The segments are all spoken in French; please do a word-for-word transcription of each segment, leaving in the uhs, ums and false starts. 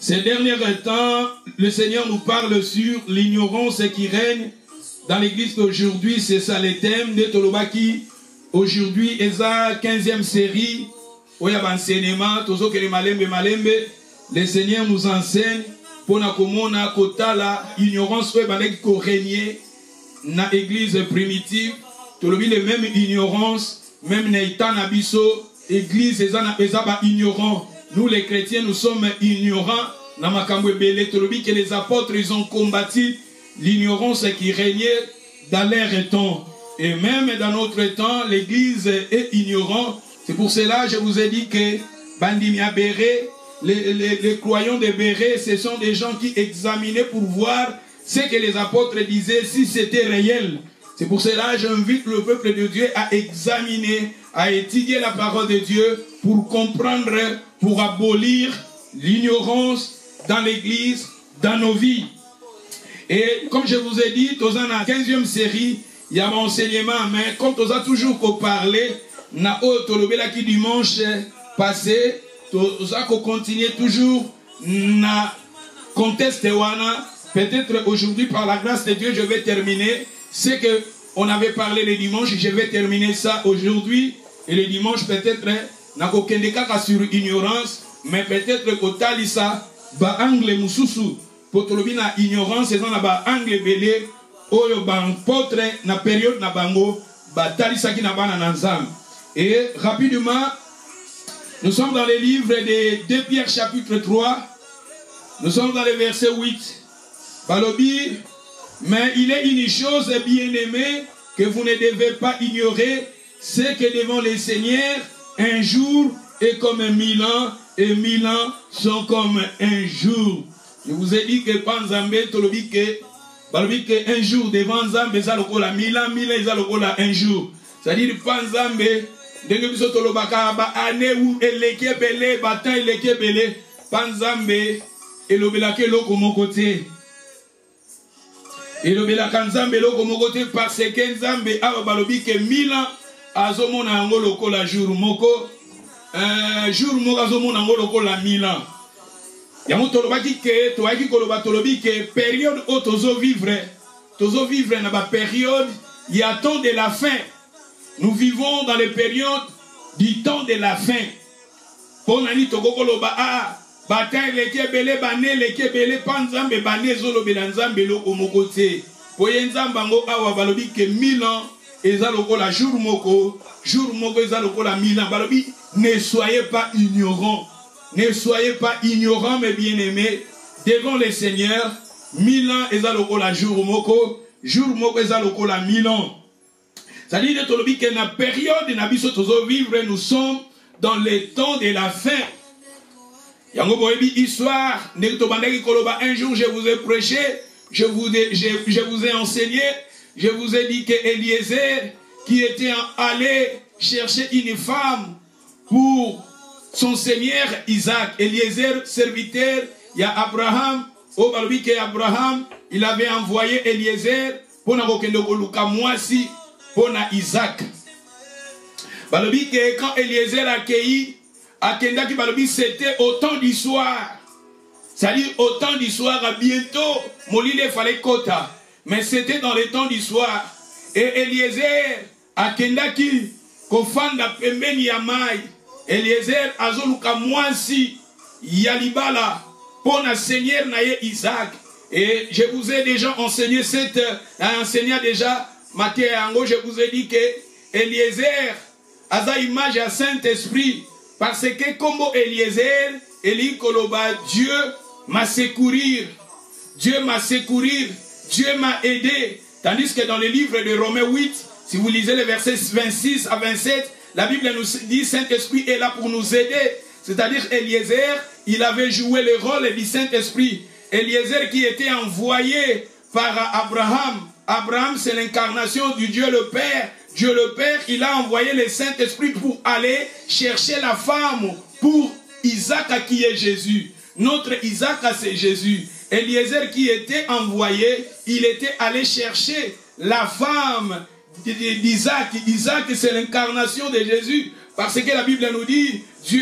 Ces derniers temps, le Seigneur nous parle sur l'ignorance qui règne dans l'église d'aujourd'hui. C'est ça le thème de Tolobaki. Aujourd'hui, Eza quinzième série. Le Seigneur nous enseigne pour na kotala ignorance qui régner dans l'église primitive. Tolobi les mêmes ignorance, même na nabiso, église eza ignorant. Nous les chrétiens, nous sommes ignorants. Que les apôtres, ils ont combattu l'ignorance qui régnait dans leur temps. Et même dans notre temps, l'église est ignorante. C'est pour cela que je vous ai dit que Bandimia Béré, les, les, les croyants de Béré, ce sont des gens qui examinaient pour voir ce que les apôtres disaient, si c'était réel. C'est pour cela que j'invite le peuple de Dieu à examiner, à étudier la parole de Dieu pour comprendre, pour abolir l'ignorance dans l'église, dans nos vies. Et comme je vous ai dit, dans la quinzième série, il y a mon enseignement, mais comme on a toujours parlé, na qui dimanche passé, on a continué toujours na conteste wana. Peut-être aujourd'hui, par la grâce de Dieu, je vais terminer. C'est que on avait parlé le dimanche, je vais terminer ça aujourd'hui. Et le dimanche, peut-être, na kokendeka sur ignorance, mais peut-être qu'au talisa, ba angle mususu, potolobi na ignorance, et na ba angle belé, oyo ban potre na période na bango, ba talisa ki na bana nanzam. Et rapidement, nous sommes dans le livre de deux Pierre chapitre trois, nous sommes dans le verset huit. Balobi, mais il est une chose bien aimée que vous ne devez pas ignorer, c'est que devant le Seigneur, un jour est comme mille ans, et mille ans sont comme un jour. Je vous ai dit que Panzambe, tolobi que, balobi que un jour devant Zambé, ça le cola mille ans, mille ans, ça le cola un jour. C'est-à-dire Panzambe, dès que vous êtes au baka, ba année où elle est belé, batan elle est belé, Panzambe, et le belake loko mon côté. Et le belaka Nzambe loko mon côté, parce que Nzambe a balobi que mille ans, azomona ngo loko la jour moko. Un jour moko azomona ngo loko la mille ans. Yango tolobaki ke toaki koloba tolobi ke période où tozo vivre, tozo vivre na ba période, il y a temps de la fin. Nous vivons dans les périodes du temps de la fin. Pour nani toko koloba ah bataille leke belé bané leke belé panzambe bané zolo belanzambe loko moko te. Pour yenzamba ngo awa balobi ke mille ans eza loko la jour moko, jour moko eza loko la mille ans. Balobi ne soyez pas ignorants. Ne soyez pas ignorants, mes bien-aimés, devant le Seigneur. Mille ans, eza loko la jour moko, jour moko eza loko la mille ans. Ça dit de tolobi que na période na biso tozo vivre, nous sommes dans les temps de la fin. Yango boyebi histoire, ne tobandaki koloba un jour je vous ai prêché, je vous ai, je, je vous ai enseigné, je vous ai dit que Eliezer qui était allé chercher une femme pour son seigneur Isaac, Eliezer, serviteur, il y a Abraham, au balobi que Abraham, il avait envoyé Eliezer pour na kokendo koluka mwasi pour na Isaac. Balobi que quand Eliezer a accueilli, akenda ki balobi c'était au temps du soir. C'est-à-dire au temps du soir, à bientôt, molile fallait kota. Mais c'était dans le temps du soir. Et Eliezer akenda ki kofanda pembeni ya mai. Eliezer azoluka mwasi yalibala pour na seigneur naye Isaac. Et je vous ai déjà enseigné cette enseignant déjà Matthieu Ango, je vous ai dit que Eliezer aza image à Saint-Esprit parce que comme Eliezer Eli koloba Dieu m'a secourir, Dieu m'a secourir, Dieu m'a aidé. Tandis que dans le livre de Romains huit, si vous lisez les versets vingt-six à vingt-sept, la Bible nous dit Saint-Esprit est là pour nous aider. C'est-à-dire Eliezer, il avait joué le rôle du Saint-Esprit. Eliezer qui était envoyé par Abraham. Abraham, c'est l'incarnation du Dieu le Père. Dieu le Père, il a envoyé le Saint-Esprit pour aller chercher la femme pour Isaac qui est Jésus. Notre Isaac, c'est Jésus. Eliezer qui était envoyé, il était allé chercher la femme d'Isaac. Isaac, c'est l'incarnation de Jésus. Parce que la Bible nous dit, Dieu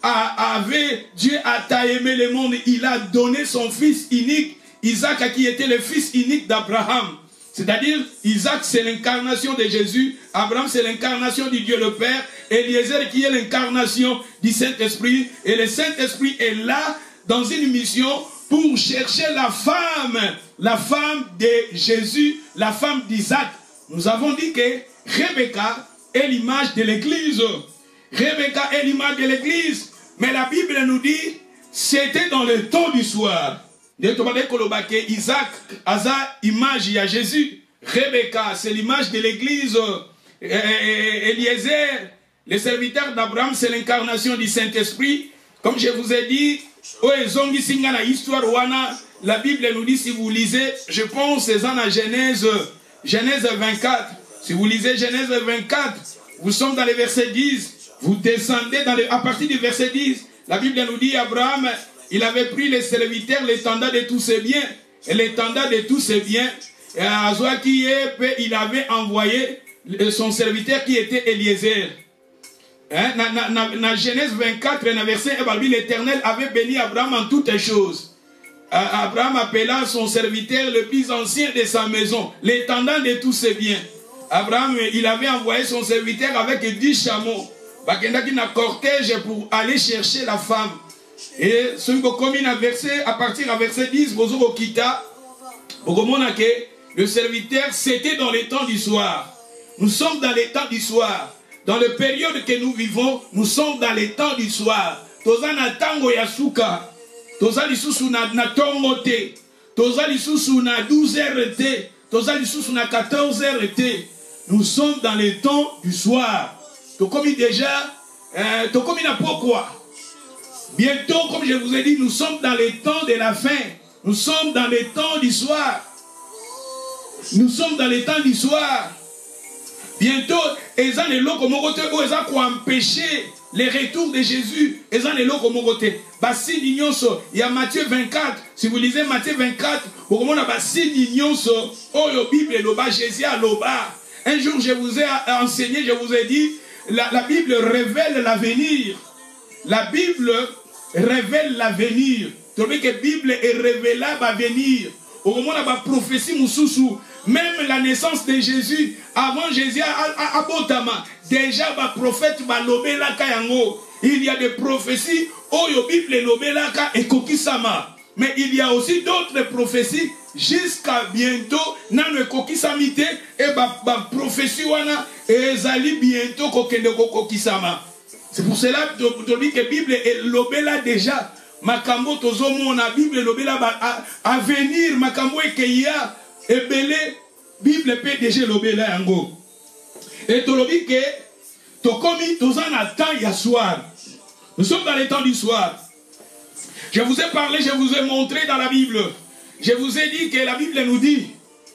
a, avait, Dieu a tant aimé le monde, il a donné son fils unique, Isaac qui était le fils unique d'Abraham. C'est-à-dire, Isaac c'est l'incarnation de Jésus, Abraham c'est l'incarnation du Dieu le Père, Eliezer qui est l'incarnation du Saint-Esprit, et le Saint-Esprit est là dans une mission pour chercher la femme, la femme de Jésus, la femme d'Isaac. Nous avons dit que Rebecca est l'image de l'Église. Rebecca est l'image de l'Église. Mais la Bible nous dit, c'était dans le temps du soir. Isaac, Asa, image, il y a Jésus. Rebecca, c'est l'image de l'Église. Eliezer, le serviteur d'Abraham, c'est l'incarnation du Saint-Esprit. Comme je vous ai dit, la Bible nous dit, si vous lisez, je pense, c'est dans la Genèse, Genèse vingt-quatre. Si vous lisez Genèse vingt-quatre, vous sommes dans le verset dix, vous descendez dans le, à partir du verset dix, la Bible nous dit, Abraham, il avait pris les serviteurs, l'étendard de tous ses biens, et l'étendard de tous ses biens, et à Zoaki, il avait envoyé son serviteur qui était Eliezer. Hein? Dans Genèse vingt-quatre, dans verset un, l'Éternel avait béni Abraham en toutes choses. Abraham appela son serviteur le plus ancien de sa maison, l'étendard de tous ses biens. Abraham, il avait envoyé son serviteur avec dix chameaux. Il y a un cortège pour aller chercher la femme. Et ce qui a verset, à partir du verset dix, le serviteur, c'était dans les temps du soir. Nous sommes dans les temps du soir. Dans la période que nous vivons, nous sommes dans les temps du soir. Toza na tango ya suka, toza lisusu na na tongo te, toza lisusu na douze heures te, toza lisusu na quatorze heures te. Nous sommes dans les temps du soir. To comme déjà, euh, to comme na pourquoi. Bientôt, comme je vous ai dit, nous sommes dans les temps de la fin. Nous sommes dans les temps du soir. Nous sommes dans les temps du soir. Bientôt, ils ont les locomotives où ils ont empêcher les retours de Jésus. Ils ont les locomotives. Bassi Nignonso, il y a Matthieu vingt-quatre. Si vous lisez Matthieu vingt-quatre, vous avez Bassi Nignonso, oh, la Bible, l'oba, Jésus à l'oba. Un jour, je vous ai enseigné, je vous ai dit, la, la Bible révèle l'avenir. La Bible révèle l'avenir. Tu vois que la Bible est révélable à venir. Au moment où la prophétie Moussoussou, même la naissance de Jésus, avant Jésus à Botama, déjà le prophète va lober la kayango. Il y a des prophéties, oh la Bible lober la ka et kokisama. Mais il y a aussi d'autres prophéties jusqu'à bientôt, nan le kokisamité et ba prophétie wana et zali bientôt kokende kokisama. C'est pour cela que tu dis que la Bible est lobela déjà. Makambo tozomo na Bible lobela à venir makambo ekeya ebele Bible peut déjà lobela yango. Et tu dis que tu commis tozan à temps ya soir. Nous sommes dans les temps du soir. Je vous ai parlé, je vous ai montré dans la Bible. Je vous ai dit que la Bible nous dit,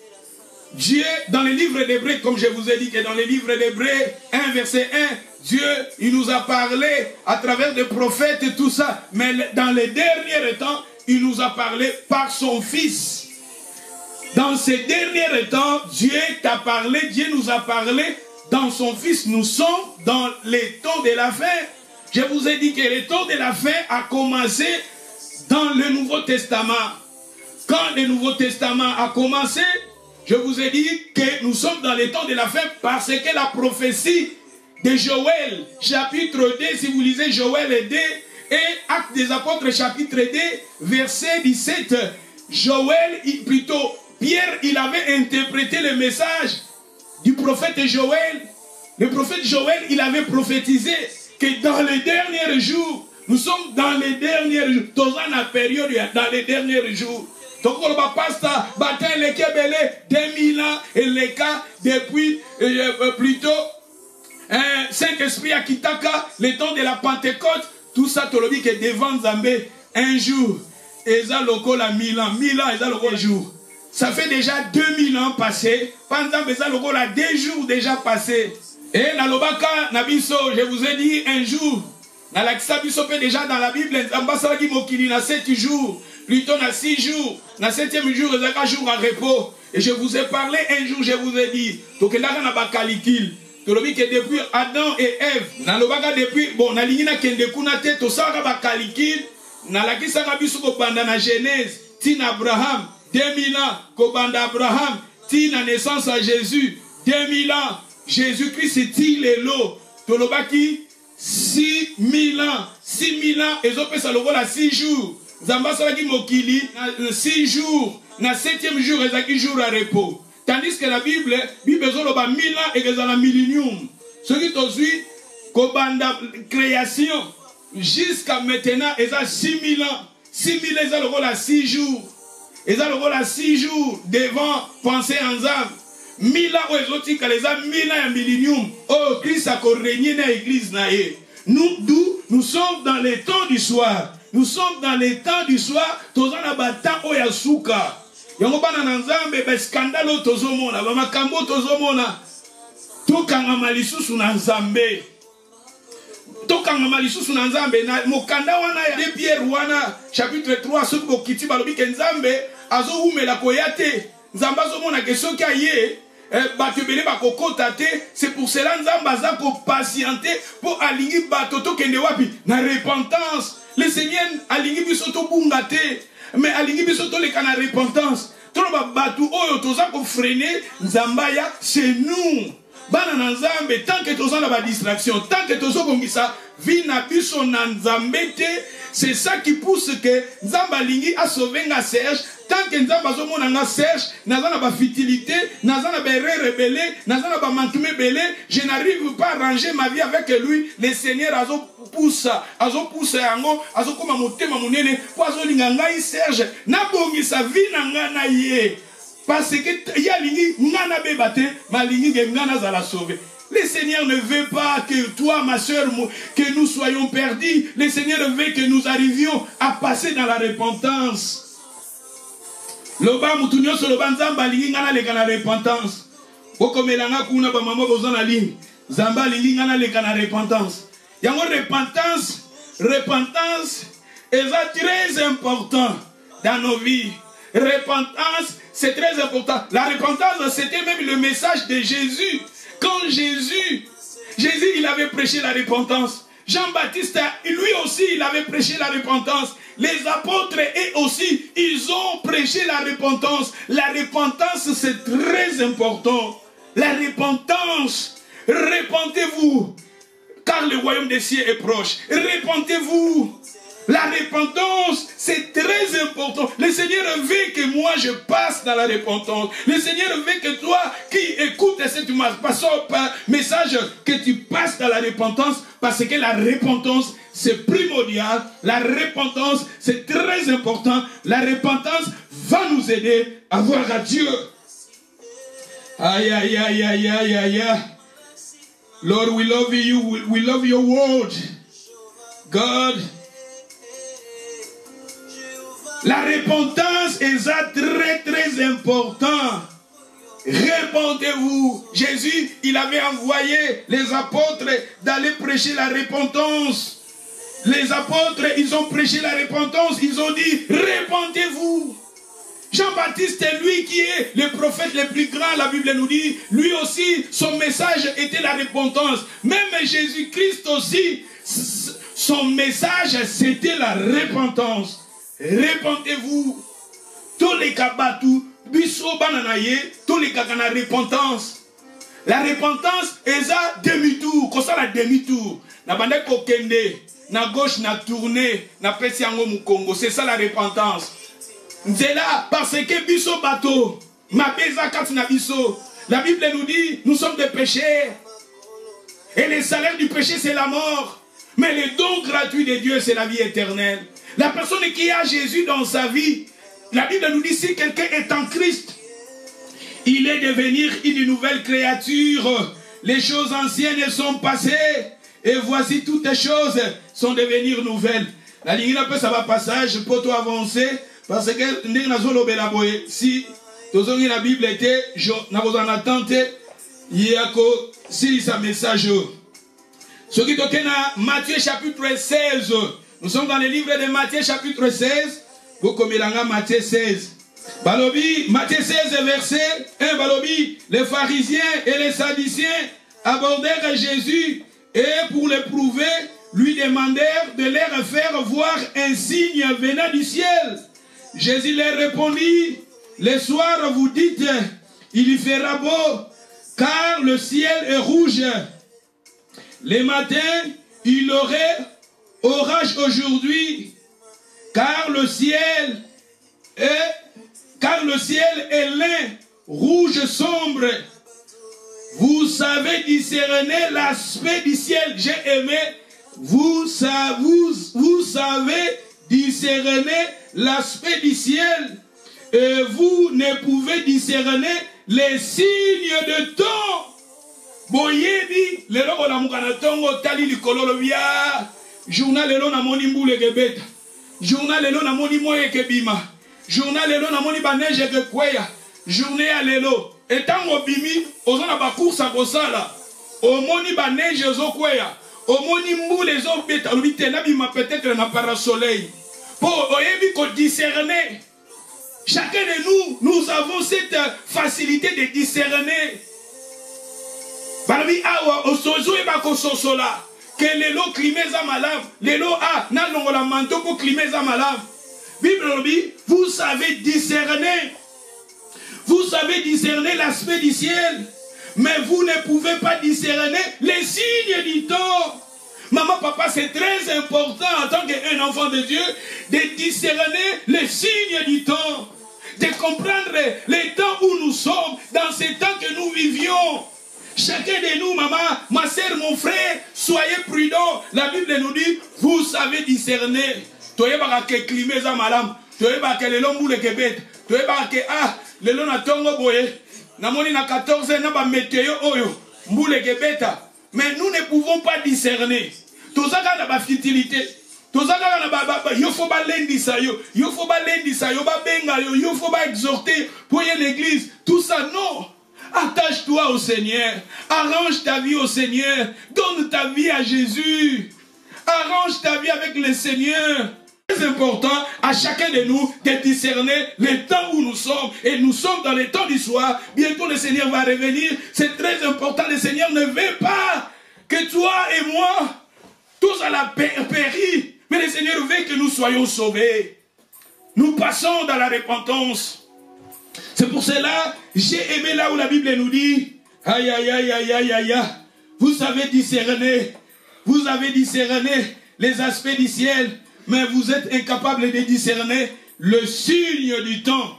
Dieu, dans les livres d'Hébreux, comme je vous ai dit que dans les livres d'Hébreux, un verset un, Dieu, il nous a parlé à travers des prophètes et tout ça. Mais dans les derniers temps, il nous a parlé par son Fils. Dans ces derniers temps, Dieu t'a parlé, Dieu nous a parlé dans son Fils. Nous sommes dans les temps de la fin. Je vous ai dit que le temps de la fin a commencé dans le Nouveau Testament. Quand le Nouveau Testament a commencé, je vous ai dit que nous sommes dans les temps de la fin parce que la prophétie de Joël, chapitre deux, si vous lisez Joël deux, et Actes des Apôtres, chapitre deux, verset dix-sept, Joël, plutôt Pierre, il avait interprété le message du prophète Joël. Le prophète Joël, il avait prophétisé que dans les derniers jours, nous sommes dans les derniers jours, dans la période, dans les derniers jours. Donc, on va passer bataille les Kébélé, deux mille ans, et les cas depuis euh, plutôt un Saint-Esprit à Kitaka, le temps de la Pentecôte, tout ça, tu le dis que devant Zambé, un jour, et ça, le la mille ans, mille ans, et ça, le jour. Ça fait déjà deux mille ans passés, pendant que ça, le la deux jours déjà passés. Et dans le Baka, Nabiso, je vous ai dit un jour, dans la Kisabiso, déjà dans la Bible, Ambassadeur Mokili, dans sept jours, plutôt dans six jours, dans septième jour, il y a un jour à repos. Et je vous ai parlé un jour, je vous ai dit, donc là, on a pas calcul. tolobi que depuis Adam et Ève nalobaka depuis bon nalingi na kende kuna te tosalaka ba calcul nalakisaka biso kobanda na Genèse tina Abraham deux mille ans kobanda Abraham tina naissance à Jésus deux mille ans Jésus-Christ ti lelo tolobaki six mille ans six mille ans ezopesa lokola six jours Zamba salaki mokili na six jours na septième jour ezaki jour à repos. Tandis que la Bible, Bible ezoloba mille ans et ezala millénium. Ce qui tozui kobanda création jusqu'à maintenant eza six mille ans. six mille eza lokola six jours. Eza lokola six jours devant penser ensemble. mille ans ezoti kaleza mille ans et millénium. Oh Christ a régné dans l'église nae. Nous d'où nous sommes dans les temps du soir. Nous sommes dans les temps du soir. Tozana bata oyasuka. Yango bana nanzambe be skandalo tozomona ba makambo tozomona tokanga malisusu na nzambe tokanga malisusu na nzambe na mokanda wana ya de Pierre wana chapitre trois soki bokiti balobi ke nzambe azo umela koyate nzambe azomona ke soki aye bato ebele bakokota te. C'est pour cela nzambe aza ko patienter pour alingi bato tokende wapi na repentance. Le Seigneur alingi biso to bunga te mais alingi biso to le kana repentance. Toloba batu oyo toza ko freiner nzambaya c'est nous. Bana na nzambe tant que toza na ba distraction, tant que tozo kongisa vi na biso na nzambe te, c'est ça qui pousse que nzamba alingi a sauver nga Serge. Tant que nzamba zo mona nga Serge, naza na ba futilité, naza na ba erreur rebelle, naza na ba manquement belé, je n'arrive pas à ranger ma vie avec lui. Le Seigneur azo pousse, azo pousse yango, azo koma motema munene, po azo linga ngai Serge, na bongi sa vie na nga na ye. Parce que ya lingi nga na bebate, ma lingi ke nga na za la sauver. Le Seigneur ne veut pas que toi, ma soeur, que nous soyons perdus. Le Seigneur veut que nous arrivions à passer dans la repentance. Loba mutunyo so loba nzamba lingi ngana leka na repentance. Boko melanga kuna ba mama bozo na ligne. Zamba lingi ngana leka na repentance. Yango repentance, repentance est très important dans nos vies. Repentance, c'est très important. La repentance, c'était même le message de Jésus. Quand Jésus, Jésus, il avait prêché la repentance. Jean-Baptiste, lui aussi, il avait prêché la repentance. Les apôtres, eux aussi, ils ont prêché la repentance. La repentance, c'est très important. La repentance, repentez-vous, car le royaume des cieux est proche. Repentez-vous. La repentance, c'est très important. Le Seigneur veut que moi je passe dans la repentance. Le Seigneur veut que toi qui écoutes cette message, que tu passes dans la repentance, parce que la repentance, c'est primordial. La repentance, c'est très important. La repentance va nous aider à voir à Dieu. Aïe, aïe, aïe, aïe, aïe, aïe. Lord, we love you. We love your word. God, la repentance est très très important. Répentez-vous. Jésus, il avait envoyé les apôtres d'aller prêcher la repentance. Les apôtres, ils ont prêché la repentance. Ils ont dit, répentez-vous. Jean-Baptiste, lui qui est le prophète le plus grand, la Bible nous dit, lui aussi, son message était la repentance. Même Jésus-Christ aussi, son message, c'était la repentance. Répentez-vous. Tous les kabatou, biso bananaye, tous les kakana repentance. La repentance est à demi-tour. Comme ça, la demi-tour. Na bande kokende, na gauche, na tourner, na pesi yango mukongo. C'est ça la repentance. Nzela, parce que biso bato, ma beza kat na biso. La Bible nous dit, nous sommes des pécheurs. Et le salaire du péché, c'est la mort. Mais le don gratuit de Dieu, c'est la vie éternelle. La personne qui a Jésus dans sa vie, la Bible nous dit, si quelqu'un est en Christ, il est devenir une nouvelle créature. Les choses anciennes sont passées, et voici toutes les choses sont devenues nouvelles. La ligne ça va passage pour toi avancer, parce que si la Bible était, nous avons en attente, il y a si ça message. Ce qui est dans Matthieu chapitre seize. Nous sommes dans le livre de Matthieu chapitre seize. Vous commelanga Matthieu seize. Balobi, Matthieu seize verset un. Balobi, les pharisiens et les sadduciens abordèrent Jésus et pour l'éprouver, lui demandèrent de leur faire voir un signe venant du ciel. Jésus leur répondit, le soir vous dites, il y fera beau, car le ciel est rouge. Le matin, il aurait orage aujourd'hui, car le ciel est, car le ciel est lin, rouge sombre. Vous savez discerner l'aspect du ciel. J'ai aimé. Vous, vous, vous savez discerner l'aspect du ciel. Et vous ne pouvez discerner les signes de temps. Boyebi, lelo ona mukana tongo tali likololo bia. Journal lelo na moni mbule gebeta. Journal lelo na moni moye kebima. Journal lelo na moni baneje ke kweya. Journée à lelo. Etango bimi, ozona ba course a kosala. Omoni baneje ozokweya. Omoni mbule zo beta. Lubite na bima peut-être na parasoleil. Pour oyebi ko discerner. Chacun de nous, nous avons cette facilité de discerner. Balabi awa osozo e bako sosola. Que lelo klimeza malav. Lelo a na longola manto ko klimeza malav. Bible dit, vous savez discerner. Vous savez discerner l'aspect du ciel. Mais vous ne pouvez pas discerner les signes du temps. Maman, papa, c'est très important en tant qu'un enfant de Dieu de discerner les signes du temps. De comprendre les temps où nous sommes, dans ces temps que nous vivions. Chacun de nous, maman, ma soeur, mon frère, soyez prudents. La Bible nous dit, vous savez discerner. Toye baka ke klime za malam. Toye baka le lombu le kebet. Toye baka ke ah, le lona tongo boye. Namoni na quatorze na ba météo oyo. Mbule kebeta. Mais nous ne pouvons pas discerner. Tozaka na ba futilité. Tozaka na ba ba yo faut ba lendi sa yo. Yo faut ba lendi sa yo ba benga yo. Yo faut ba exhorter pour y l'église. Tout ça non. Attache-toi au Seigneur. Arrange ta vie au Seigneur. Donne ta vie à Jésus. Arrange ta vie avec le Seigneur. C'est important à chacun de nous de discerner les temps où nous sommes. Et nous sommes dans les temps du soir. Bientôt le Seigneur va revenir. C'est très important. Le Seigneur ne veut pas que toi et moi, tous à la péri. Mais le Seigneur veut que nous soyons sauvés. Nous passons dans la repentance. C'est pour cela, j'ai aimé là où la Bible nous dit, aïe, aïe, aïe, aïe, aïe, aïe, aïe. Vous savez discerner. Vous avez discerné les aspects du ciel. Mais vous êtes incapable de discerner le signe du temps.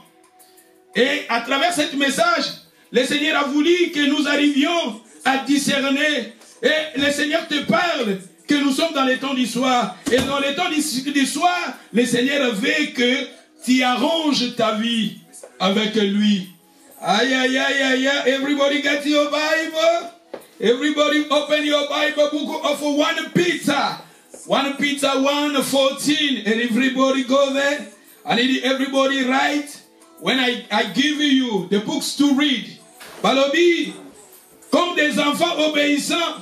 Et à travers ce message, le Seigneur a voulu que nous arrivions à discerner. Et le Seigneur te parle que nous sommes dans les temps du soir. Et dans les temps du, du soir, le Seigneur veut que tu arranges ta vie avec lui. Aïe, aïe, aïe, aïe, aïe. Everybody get your Bible. Everybody open your Bible book of one Peter. one Peter one fourteen. And everybody go there. I need everybody write. When I, I give you the books to read. Balobi, comme des enfants obéissants,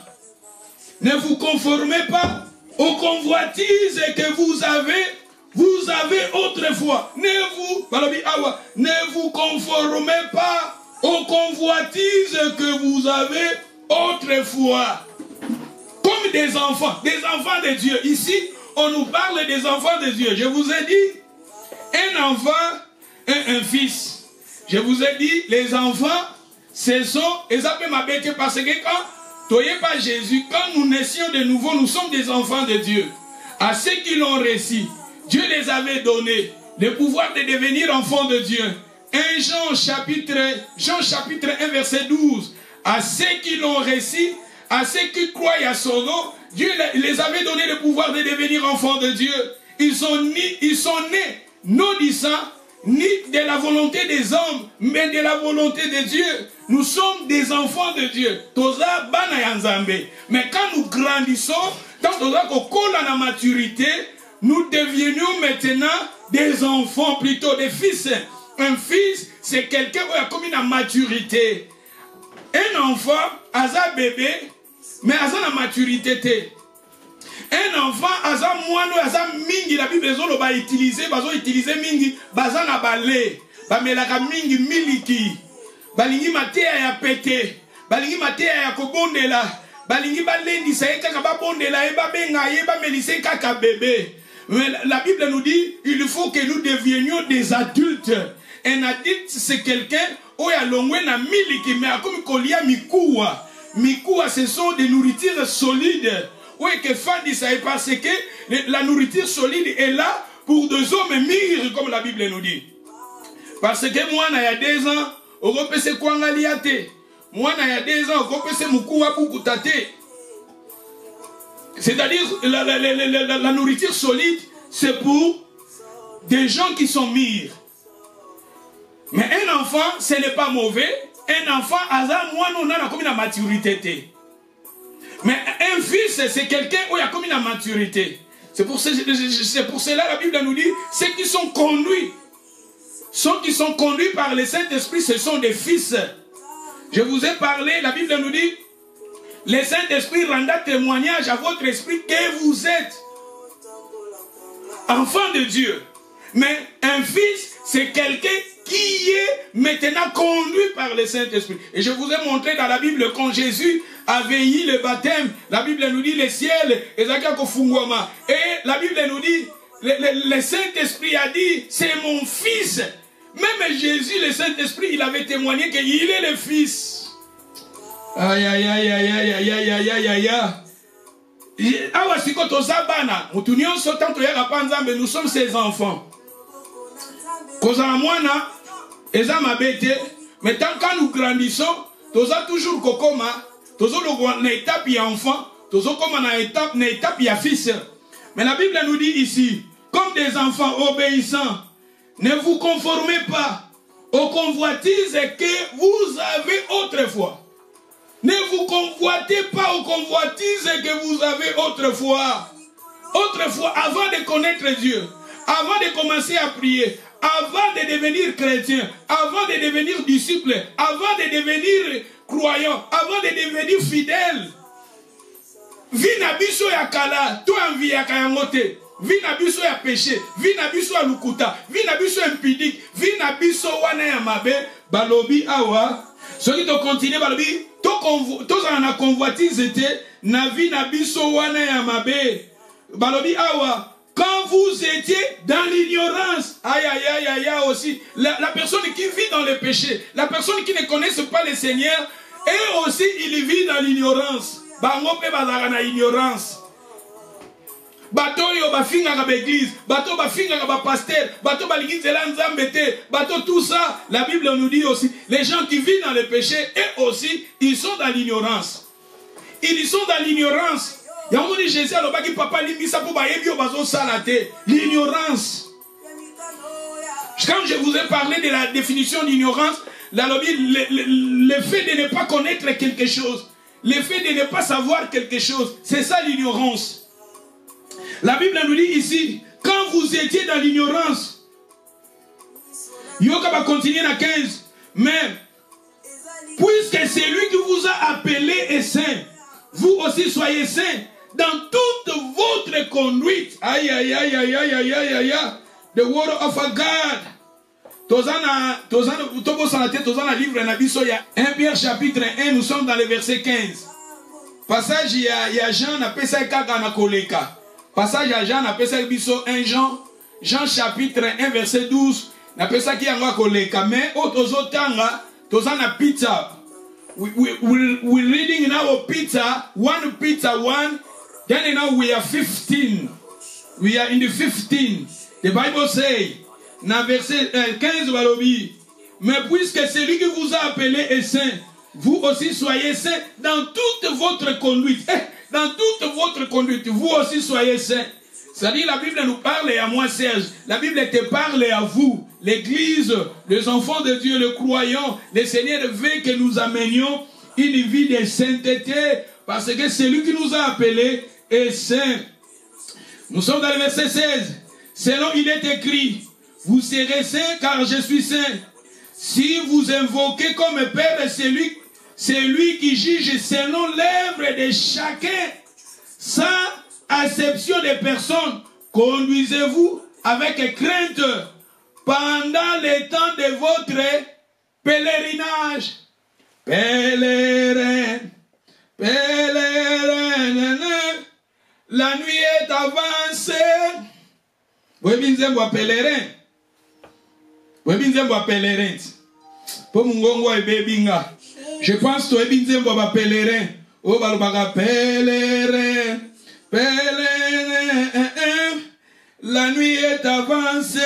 ne vous conformez pas aux convoitises que vous avez, vous avez autrefois. Ne vous, Balobi, awa, ne vous conformez pas aux convoitises que vous avez autrefois. Comme des enfants, des enfants de Dieu. Ici, on nous parle des enfants de Dieu. Je vous ai dit, un enfant et un fils. Je vous ai dit, les enfants, ce sont, et ça peut m'abaisser parce que quand, toyez pas Jésus, quand nous naissions de nouveau, nous sommes des enfants de Dieu. À ceux qui l'ont reçu, Dieu les avait donné le pouvoir de devenir enfants de Dieu. un Jean chapitre, Jean chapitre un verset douze. À ceux qui l'ont reçu, à ceux qui croient à son nom, Dieu les avait donné le pouvoir de devenir enfants de Dieu. Ils sont, ni, ils sont nés, non du sang, ni de la volonté des hommes, mais de la volonté de Dieu. Nous sommes des enfants de Dieu. Mais quand nous grandissons, dans la maturité, nous devenons maintenant des enfants, plutôt des fils. Un fils, c'est quelqu'un qui a comme une maturité. Un enfant, un bébé, mais à la maturité. Un enfant, aza moano, aza mingi, la Bible va utiliser, va utiliser mingi, baza na balé, ba melaka mingi miliki, balingi maté ya pété, balingi mateya ya kobondela, balingi balendisa ye kaka babondela ye babenga ye bamelise kaka bébé. Mais la Bible nous dit, il faut que nous devenions des adultes. Un adulte, c'est quelqu'un où il y a l'ongwe na miliki, mais comme kolia mikuwa. Mikuwa, ce sont des nourritures solides. Oui, que Fandi ça est parce que la nourriture solide est là pour deux hommes mûrs, comme la Bible nous dit. Parce que moi, il y a deux ans, au repese kwangaliate. Moi, il y a deux ans, au repese mukuwa pukutate. C'est-à-dire, la, la, la, la, la nourriture solide, c'est pour des gens qui sont mûrs. Mais un enfant, ce n'est pas mauvais. Un enfant, moi, on a comme une maturité. Mais un fils, c'est quelqu'un où il y a comme une maturité. C'est pour, pour cela la Bible nous dit, ceux qui sont conduits, ceux qui sont conduits par le Saint-Esprit, ce sont des fils. Je vous ai parlé, la Bible nous dit, le Saint-Esprit rendra témoignage à votre esprit que vous êtes enfant de Dieu. Mais un fils, c'est quelqu'un qui est maintenant conduit par le Saint-Esprit. Et je vous ai montré dans la Bible, quand Jésus a veillé le baptême, la Bible nous dit le ciel, et la Bible nous dit, le, le, le Saint-Esprit a dit, c'est mon fils. Même Jésus, le Saint-Esprit, il avait témoigné qu'il est le fils. Aïe, aïe, aïe, aïe, aïe, aïe, aïe, aïe, aïe, aïe, aïe. Awa siko tozabana, mutunyon sotan toyaka panzambe, nous sommes ses enfants. Kozala mwana, eza mabete, mais tant que nous grandissons, toza toujours kokoma, tozo na étape ya enfant, tozo koma na étape, na étape ya fils. Mais la Bible nous dit ici, comme des enfants obéissants, ne vous conformez pas aux convoitises que vous avez autrefois. Ne vous convoitez pas aux convoitises que vous avez autrefois. Autrefois, avant de connaître Dieu, avant de commencer à prier, avant de devenir chrétien, avant de devenir disciple, avant de devenir croyant, avant de devenir fidèle. Vina biso ya kala, to envie ya kayangote. Vina biso ya péché, vina biso ya lukuta, vina biso impudique, vina biso wana ya mabe, balobi awa. Ce qui te continue, balobi, to za na convoitise te, na vina biso wana ya mabe. Balobi awa, quand vous étiez dans l'ignorance, aïe aïe aïe aïe aïe aussi, la, la personne qui vit dans le péché, la personne qui ne connaît pas le Seigneur, et aussi il vit dans l'ignorance. Bango pe bazaka na ignorance. Bato yo bafinga ka l'église, bato bafinga ka ba pasteur, bato balingi zela nzambe te, bato tout ça, la Bible nous dit aussi, les gens qui vivent dans le péché, et aussi, ils sont dans l'ignorance. Ils sont dans l'ignorance. Yamoni Jésus alobaki papa limisa po bayebi yo bazo salate, l'ignorance. Quand je vous ai parlé de la définition d'ignorance, le, le, le fait de ne pas connaître quelque chose, le fait de ne pas savoir quelque chose, c'est ça l'ignorance. La Bible nous dit ici, quand vous étiez dans l'ignorance, Yoka va continuer à quinze, mais puisque c'est lui qui vous a appelé est saint, vous aussi soyez saints dans toute votre conduite. Aïe, aïe, aïe, aïe, aïe, aïe, aïe, aïe, the word of a God. Tozana, tozana, tobo sanate, tozana livre nabiso ya un Pierre chapitre un, nous sommes dans le verset quinze. Passage ya, ya Jean na pesa kaka na koleka. Passage à Jean, appelle ça biso un Jean, Jean chapitre un verset douze, appelle ça qui a un koleka. Mais autres tanga, tozana pizza. We we we we reading now pizza, one pizza one. Then now we are fifteen. We are in the fifteen. The Bible say, na verset quinze balobi. Mais puisque celui qui vous a appelé est saint, vous aussi soyez saints dans toute votre conduite. Dans toute votre conduite, vous aussi soyez saints. C'est-à-dire la Bible nous parle et à moi Serge. La Bible te parle et à vous, l'Église, les enfants de Dieu, les croyants. Le Seigneur veut que nous amenions une vie de sainteté parce que c'est lui qui nous a appelés est saint. Nous sommes dans le verset seize. Selon il est écrit, vous serez saints car je suis saint. Si vous invoquez comme Père celui C'est lui qui juge selon l'œuvre de chacun, sans acception de personne. Conduisez-vous avec crainte pendant le temps de votre pèlerinage. pèlerin, pèlerin, la nuit est avancée. Vous avez bien pèlerin. Vous avez bien pèlerin. Pour mon gongo et bébinga. Je pense que vous avez bien pèlerin. Oh, balbaga pèlerin, pèlerin. La nuit est avancée.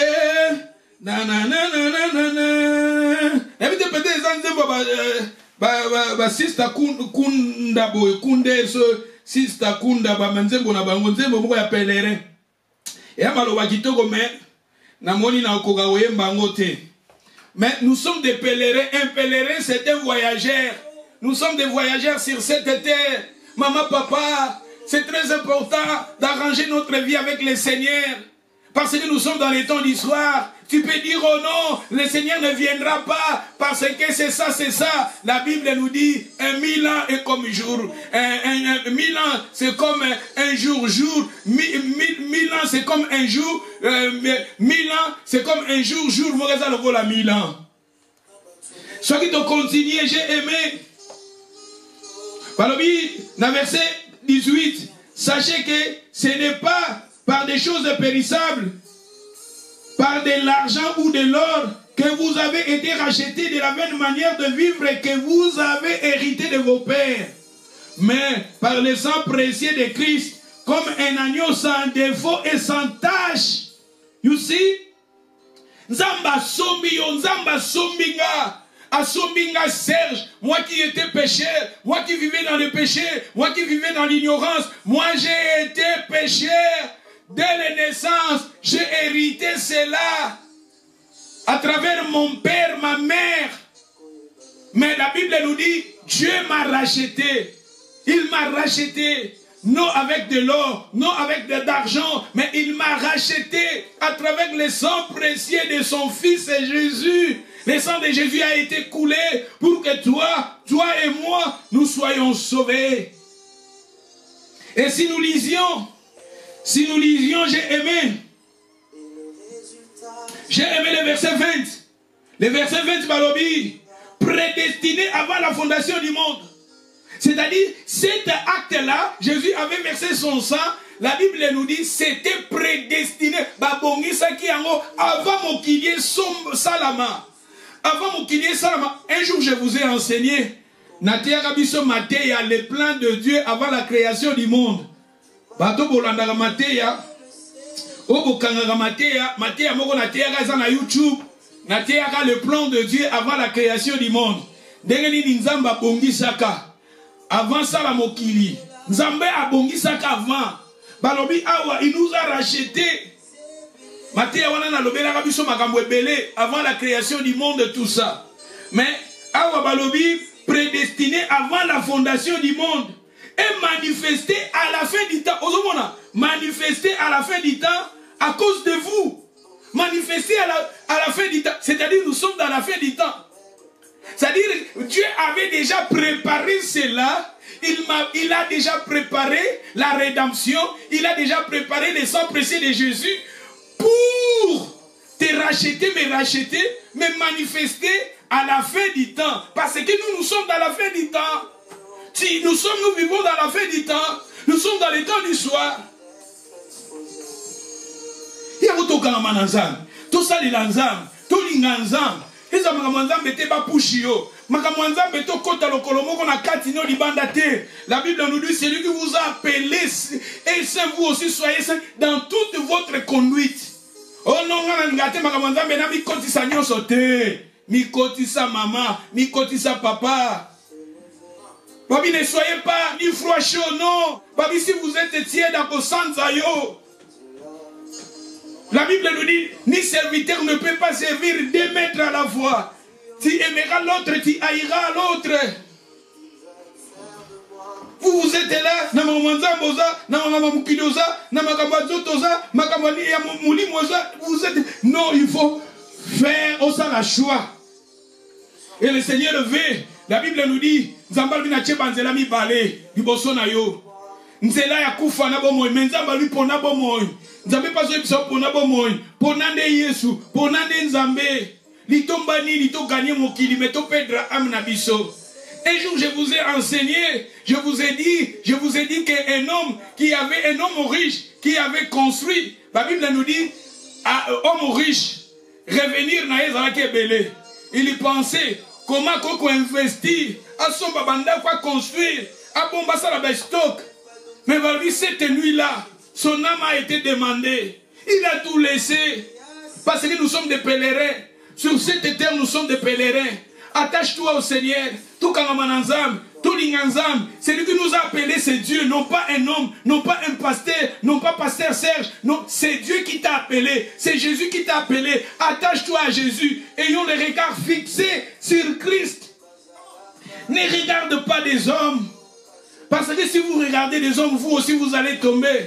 Nananana. Et puis peut-être ba sister kunda boy kunde so sister kunda ba manzembo na bango nzembo moko ya pèlerin. Et amaloba kitoko mais na moni na okoga oyemba ngote. Mais nous sommes des pèlerins. Un pèlerin c'est un voyageur. Nous sommes des voyageurs sur cette terre. Maman, papa, c'est très important d'arranger notre vie avec le Seigneur. Parce que nous sommes dans les temps d'histoire. Tu peux dire, oh non, le Seigneur ne viendra pas. Parce que c'est ça, c'est ça. La Bible nous dit, un mille ans est comme un jour. Un, un, un mille ans, c'est comme un, un jour, jour. Mille, mille, mille ans, c'est comme un jour. Euh, mille ans, c'est comme un jour, jour. Vous regardez le vol à mille ans. Soit qui te continue, j'ai aimé. Palobi, dans verset dix-huit, sachez que ce n'est pas par des choses périssables, par de l'argent ou de l'or, que vous avez été rachetés de la même manière de vivre que vous avez hérité de vos pères, mais par le sang précieux de Christ, comme un agneau sans défaut et sans tache. You see? Nzamba sombi yo, nzamba sombinga. Assombinga Serge, moi qui étais pécheur, moi qui vivais dans le péché, moi qui vivais dans l'ignorance, moi j'ai été pécheur. Dès la naissance, j'ai hérité cela à travers mon père, ma mère. Mais la Bible nous dit, Dieu m'a racheté. Il m'a racheté. Non avec de l'or, non avec de l'argent, mais il m'a racheté à travers le sang précieux de son Fils Jésus. Le sang de Jésus a été coulé pour que toi, toi et moi, nous soyons sauvés. Et si nous lisions, si nous lisions, j'ai aimé, j'ai aimé le verset vingt. Le verset vingt, Balobi, prédestiné avant la fondation du monde. C'est-à-dire, cet acte-là, Jésus avait versé son sang. La Bible nous dit, c'était prédestiné. Avant mon kilier salama. Avant mon kilier salama. Un jour, je vous ai enseigné. Natia Rabiso Matéa, le plan de Dieu avant la création du monde. Bato Bolandara Matéa. Obo Kangara Matéa. Matéa Moko Natia Gaza na YouTube. Natia le plan de Dieu avant la création du monde. Dengeni Nzamba Bongi Saka. Avant ça, la mokili. Nzambe a bongi saka avant. Balobi awa, il nous a racheté. Matéa wana na lobela kabiso makambo ebele avant la création du monde, tout ça. Mais awa balobi prédestiné avant la fondation du monde et manifesté à la fin du temps. Ozomona, manifesté à la fin du temps à cause de vous. Manifesté à la, à la fin du temps. C'est-à-dire nous sommes dans la fin du temps. C'est-à-dire, Dieu avait déjà préparé cela, il, a, il a déjà préparé la rédemption, il a déjà préparé le sang précieux de Jésus pour te racheter, me racheter, me manifester à la fin du temps. Parce que nous, nous sommes dans la fin du temps. Si nous sommes, nous vivons dans la fin du temps, nous sommes dans le temps du soir. Il y a tout ça, tout ça, les lanzam, tout l'inganzam. La Bible nous dit, c'est lui qui vous a appelé, et c'est vous aussi soyez saints dans toute votre conduite. Oh non, mi kotisa nyonso te, mi kotisa maman, mi kotisa papa. Babi, ne soyez pas ni froid chaud, non. Babi, si vous êtes tiède à Kosanzayo. La Bible nous dit, ni serviteur ne peut pas servir deux maîtres à la fois. Tu aimeras l'autre, tu haïras l'autre. Vous, vous êtes là, vous êtes... Non, il faut faire aussi la choix. Et le Seigneur veut. La Bible nous dit, Zambal binache banzela mi balé, du bosso na yo. Nzela ya kufa na bomoy, menzamba lui pona bomoy. Nzambe pas so ebiso pona bomoy, pona nde Yesu, pona nde Nzambe. Litomba ni lito gagner mokili, meto pedra am na biso. Un jour, je vous ai enseigné, je vous ai dit, je vous ai dit qu'un homme qui avait, un homme riche, qui avait construit, la Bible nous dit, à homme riche, revenir na ezalaki belé. Il y pensait, comment qu'on investir, à son babanda quoi construire, à bomba ça la stock. Mais voilà, cette nuit-là, son âme a été demandée. Il a tout laissé. Parce que nous sommes des pèlerins. Sur cette terre, nous sommes des pèlerins. Attache-toi au Seigneur. Tout kangamananzam, tout linganzam. Celui qui nous a appelés, c'est Dieu. Non pas un homme, non pas un pasteur, non pas pasteur Serge. Non, c'est Dieu qui t'a appelé. C'est Jésus qui t'a appelé. Attache-toi à Jésus. Ayons les regards fixés sur Christ. Ne regarde pas des hommes. Parce que si vous regardez des hommes, vous aussi vous allez tomber.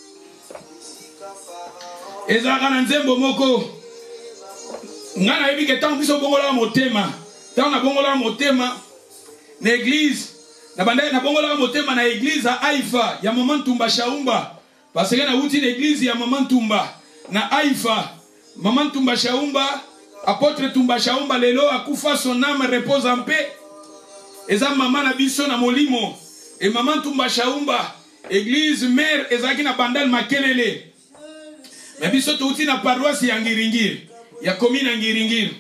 Ezaka na nzembo moko. Nga na yebi ke tant biso bongola motema. Tant na bongola motema na église. Na banda na bongola motema na église à Haïfa, ya maman Tumba Shaumba. Parce que na wuti l'église ya maman Tumba na Haïfa. Maman Tumba Shaumba, apôtre Tumba Shaumba lelo akufa, son âme repose en paix. Eza maman na biso na molimo. Et maman Tumba Shaumba, église mère ezaki na bandal makelele. Mais biso touti na paroisse ya Ngiringiri, ya commune Ngiringiri.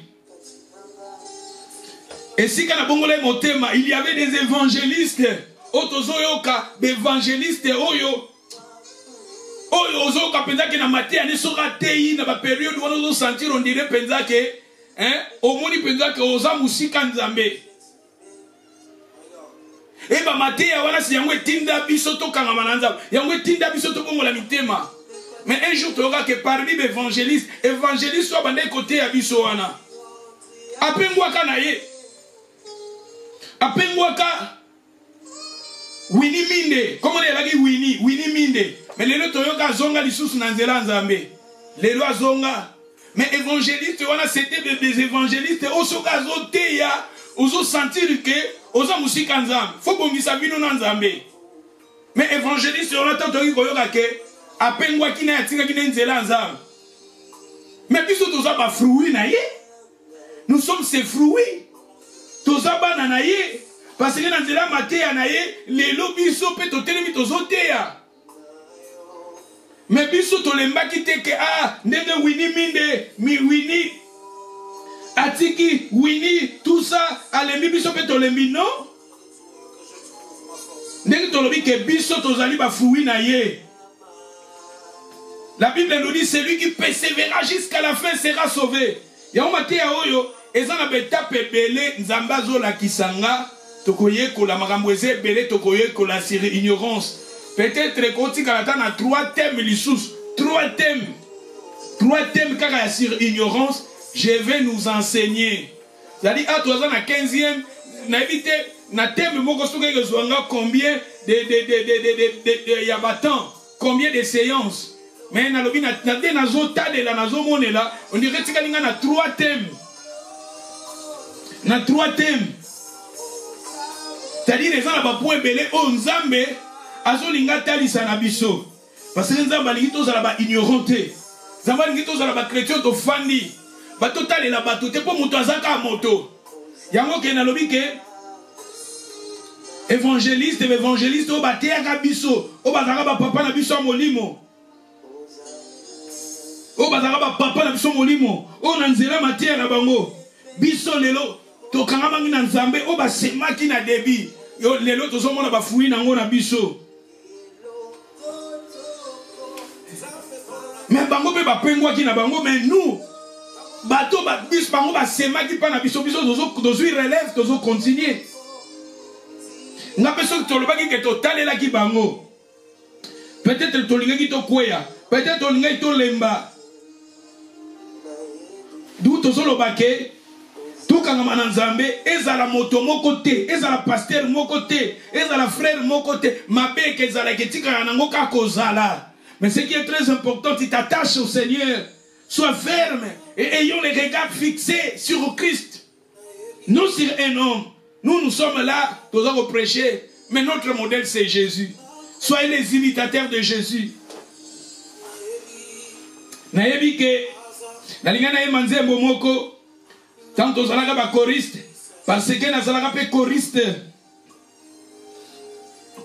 Et si kana bongole motema, il y avait des évangélistes, otozoyoka, des évangélistes oyo. Oyo ozoyoka penza ke na maté ane sora tei na ba période où on sentir on dirait penza ke hein, au moni penza ke oza musika nzambe. Et ba maté ya wana si yango etinda biso to kanga mananza, yango etinda biso to bongola mitema. Mais un jour, tu auras que parmi les évangélistes, évangélistes soient bandés côté à Bissoana. Apengwaka naye. Apengwaka. Winnie Minde. Comment on dit Winnie? Winnie Minde. Mais les lois toyoka zonga lissus nanzela nzambe. Les lois zonga. Mais évangélistes, c'était des évangélistes. Osoka zoteya. Oso sentir que osa musika nzambe. Faut bongisa bino nzambe. Mais évangélistes, on attend toyoka que apengwa kina ya tinga kina nzela nzam. Mais biso toza ba fruits na ye. Nous sommes ces fruits. Toza bana na ye. Parce que na nzela mateya na ye, lelo biso pe to telemi tozo teya. Mais biso to lemba ki te ke ah ndenge Winnie Minde, mi Winnie atiki Winnie tout ça alembi biso pe to lembi non. Ndenge to lobi ke biso tozali ba fruits na ye. La Bible nous dit celui qui persévérera jusqu'à la fin sera sauvé. Yaomate ya oyo ezana betape belé nzambazo la kisanga tokoye ko la makamweze belé tokoye ko la sur ignorance. Peut-être qu'on kalata na trois thèmes lissus, trois thèmes. Trois thèmes car sur ignorance, je vais nous enseigner. C'est-à-dire à toi na quinzième na évité na thème moko soke ke zwanga combien de de de de de de yabattant, combien de séances. Mais na lobi na na nazo tade la nazo monela, on dirait que il y a trois thèmes. Na trois thèmes. C'est-à-dire les gens là point belé on nzambe azolinga talisa na biso. Parce que nzambe lingi to za ba ignoranté. Nzambe lingi to za ba chrétien to fandi. Ba totale la bato te po moto azaka moto. Yango ke na lobi ke évangéliste évangéliste o ba te aka biso, o ba zaka ba papa na biso molimo. O bazaka ba papa na biso molimo o na nzela matia na bango biso lelo to kanga bangi na nzambe o ba semaki na debi yo lelo to somona ba fuyi nango na biso. Mais bango pe ba pengwa ki na bango mais nous bato ba bis bango ba semaki pa na biso biso dozo dozo relève dozo continuer. Nga peso to lobaki ke to talela ki bango. Peut-être to linga ki to kweya, peut-être to linga to lemba. D'où tout le baquet, tout quand on a nzambe, ezala moto mon côté, ezala pasteur mon côté, ezala frère mon côté, ma bec ezala ketika nangoka kozala. Mais ce qui est très important, tu t'attaches au Seigneur, sois ferme et ayons les regards fixés sur Christ. Nous sur un homme, nous nous sommes là, nous allons prêcher, mais notre modèle c'est Jésus. Soyez les imitateurs de Jésus. Nayebi ke nalingana ye manzembo moko tant ozalaka ba choriste parce que nazalaka pe choriste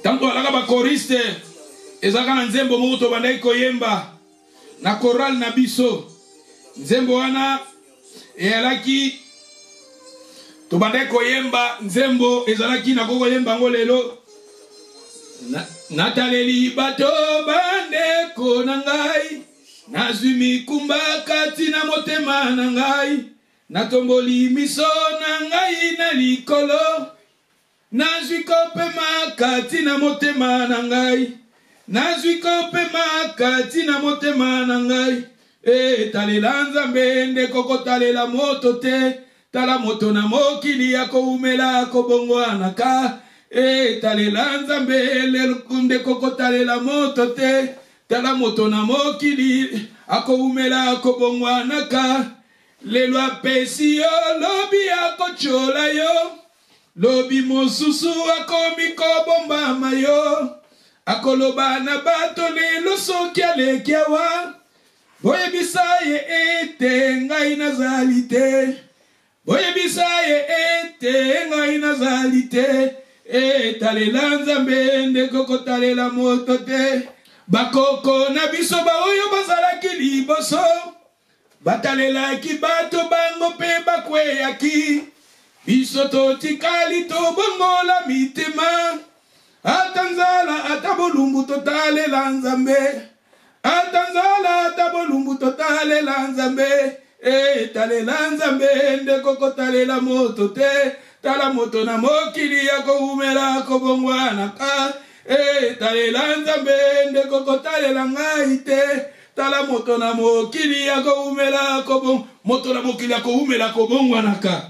Tanto alaka ba choriste ezaka na nzembo moko to bandai koyemba na choral na biso. Nzembo wana eyalaki to bandai koyemba nzembo ezalaki na koko yemba ngo lelo. Na, nataleli bato bandeko na ngai nazwi mikumba kati na motema na ngai natomboli miso na ngai na likolo nazwi kopema kati na motema na ngai nazwi kopema kati na motema na ngai e talela Nzambe ndeko kotalela moto te tala moto na mokili ya koumela kobongwana ka e talela Nzambe lelo ndeko kotalela moto te tala moto na mokili akoumela kobongwana ka lelo apesi yo lobi akochola yo lobi mosusu akomi kobombama yo akoloba na bato lelo soki aleki awa boyebisa ye ete ngai nazali te boyebisa ye ete ngai nazali te e talela Nzambe ndeko kotalela moto te bakoko na biso baoyo bazalaki liboso batalelaki bato bango mpe bakweyaki biso totikali tobongola mitema ata nzala ata bolumbu totalela Nzambe ata nzala ata bolumbu totalela Nzambe e talela Nzambe ndeko kotalela moto te tala moto na mokili ya koumela kobongwana ka e talela Nzambe ndeko kotalela ngai te tala moto na mokili ya koumela kobong moto na mokili ya koumela kobongwana ka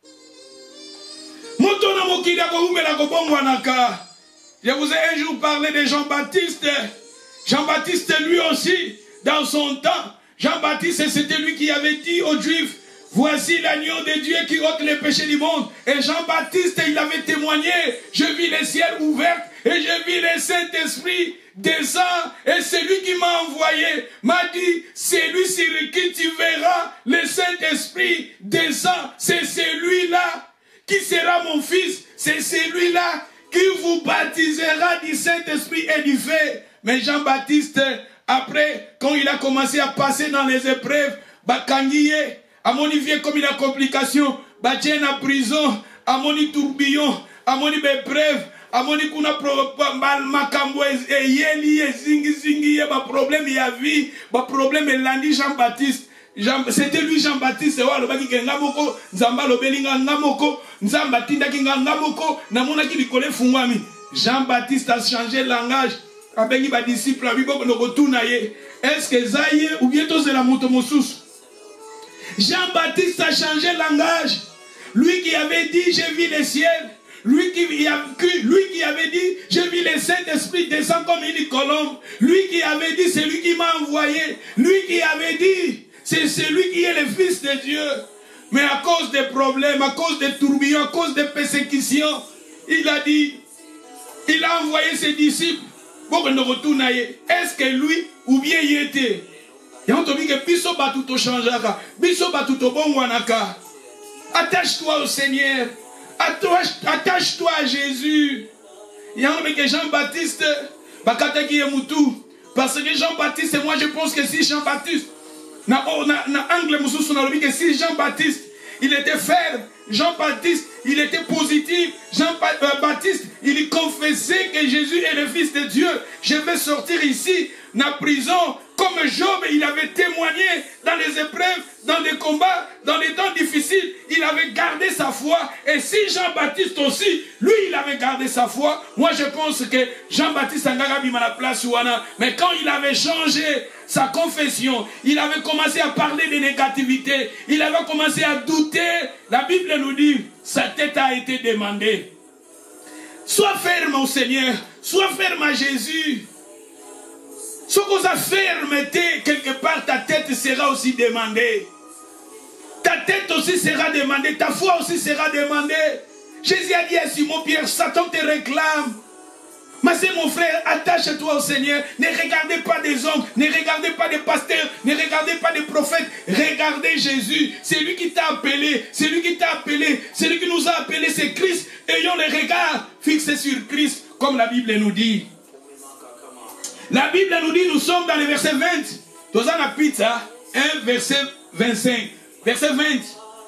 moto na mokili ya koumela kobongwana ka. Je vous ai un jour parlé de Jean-Baptiste. Jean-Baptiste lui aussi dans son temps, Jean-Baptiste c'était lui qui avait dit aux Juifs: voici l'agneau de Dieu qui ôte les péchés du monde. Et Jean-Baptiste, il avait témoigné: je vis les ciels ouverts et je vis le Saint-Esprit descend. Et celui qui m'a envoyé m'a dit: c'est lui sur qui tu verras le Saint-Esprit descend. C'est celui-là qui sera mon fils. C'est celui-là qui vous baptisera du Saint-Esprit et du feu. Mais Jean-Baptiste, après, quand il a commencé à passer dans les épreuves, Bakangiye, à mon niveau comme il a complication, Batien en prison, à mon tourbillon, à mon épreuve, à mon kuna mal makambo et yeli et zingi zingi ba problème ya vie, ba problème lundi Jean-Baptiste. Jean, c'était lui Jean-Baptiste wa lo baki kenga moko nzamba lo belinga ngamoko nzamba tinda kinga ngamoko na mona ki bikole fungwami. Jean-Baptiste a changé de langage. Abengi ba disciple abi boko no kotuna ye. Est-ce que zaye ou bien to c'est la moto mosus? Jean-Baptiste a changé de langage. Lui qui avait dit j'ai vu les ciels, lui qui, lui qui avait dit j'ai vu le Saint-Esprit descendre comme une colombe, lui qui avait dit c'est lui qui m'a envoyé, lui qui avait dit c'est celui qui est le Fils de Dieu. Mais à cause des problèmes, à cause des tourbillons, à cause des persécutions, il a dit, il a envoyé ses disciples pour que nous retournions. Est-ce que lui ou bien il était? Et on te dit que biso batuto changera, biso batuto bongwanaka. Attache-toi au Seigneur, attache-toi à Jésus. Il y a un que Jean-Baptiste, parce que Jean-Baptiste, moi je pense que si Jean-Baptiste, na angle que si Jean-Baptiste, il était ferme, Jean-Baptiste, il était positif, Jean-Baptiste, il confessait que Jésus est le Fils de Dieu. Je vais sortir ici, dans la prison, comme Job, il avait témoigné dans les épreuves, dans les combats, dans les temps difficiles, il avait gardé sa foi. Et si Jean-Baptiste aussi, lui, il avait gardé sa foi, moi je pense que Jean-Baptiste a gardé la place ouana. Mais quand il avait changé sa confession, il avait commencé à parler de négativité, il avait commencé à douter, la Bible nous dit, sa tête a été demandée. Sois ferme au Seigneur, sois ferme à Jésus. Ce qu'on a fermeté, quelque part, ta tête sera aussi demandée. Ta tête aussi sera demandée, ta foi aussi sera demandée. Jésus a dit à Simon-Pierre, Satan te réclame. Mais c'est mon frère, attache-toi au Seigneur. Ne regardez pas des hommes, ne regardez pas des pasteurs, ne regardez pas des prophètes. Regardez Jésus. C'est lui qui t'a appelé, c'est lui qui t'a appelé, c'est lui qui nous a appelés, c'est Christ. Ayons les regards fixés sur Christ. comme la Bible nous dit. La Bible nous dit, nous sommes dans le verset vingt. Tozana Pizza, un verset vingt-cinq. Verset vingt.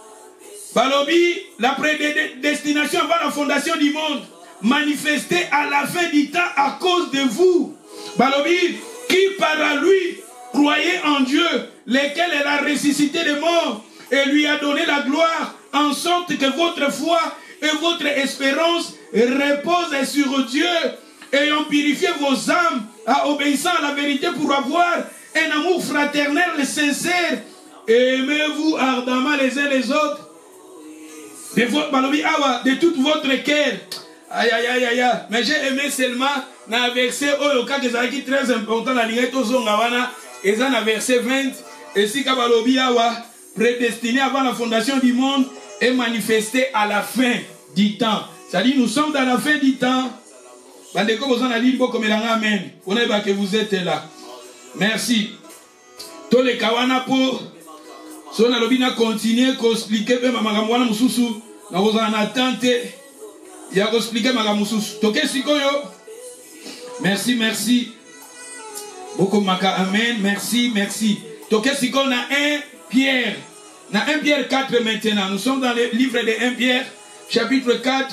Balobi, la prédestination avant la fondation du monde, manifestée à la fin du temps à cause de vous. Balobi, qui par lui croyait en Dieu, lequel elle a ressuscité les morts et lui a donné la gloire, en sorte que votre foi et votre espérance reposent sur Dieu, ayant purifié vos âmes, en obéissant à la vérité pour avoir un amour fraternel et sincère. Aimez-vous ardemment les uns les autres de, votre, de tout votre cœur. Aïe aïe aïe aïe. Mais j'ai aimé seulement dans le verset Oyoka qui est très important dans l'Ingaïtozongawana. Et dans le verset vingt. Et si Kabalobi Awa, prédestiné avant la fondation du monde, est manifesté à la fin du temps. C'est-à-dire nous sommes dans la fin du temps. Bandeko vous en a dit beaucoup mais amen. On est que vous êtes là. Merci. Tous les kawana pour son alobina continuer qu'expliquer même magamwana mususu na vous en attente ya expliquer magamususu. Toke sikoyo. Merci merci. Beaucoup maka amen. Merci merci. Toke sikoyo na un Pierre. Na un Pierre quatre maintenant. Nous sommes dans le livre de un Pierre chapitre quatre.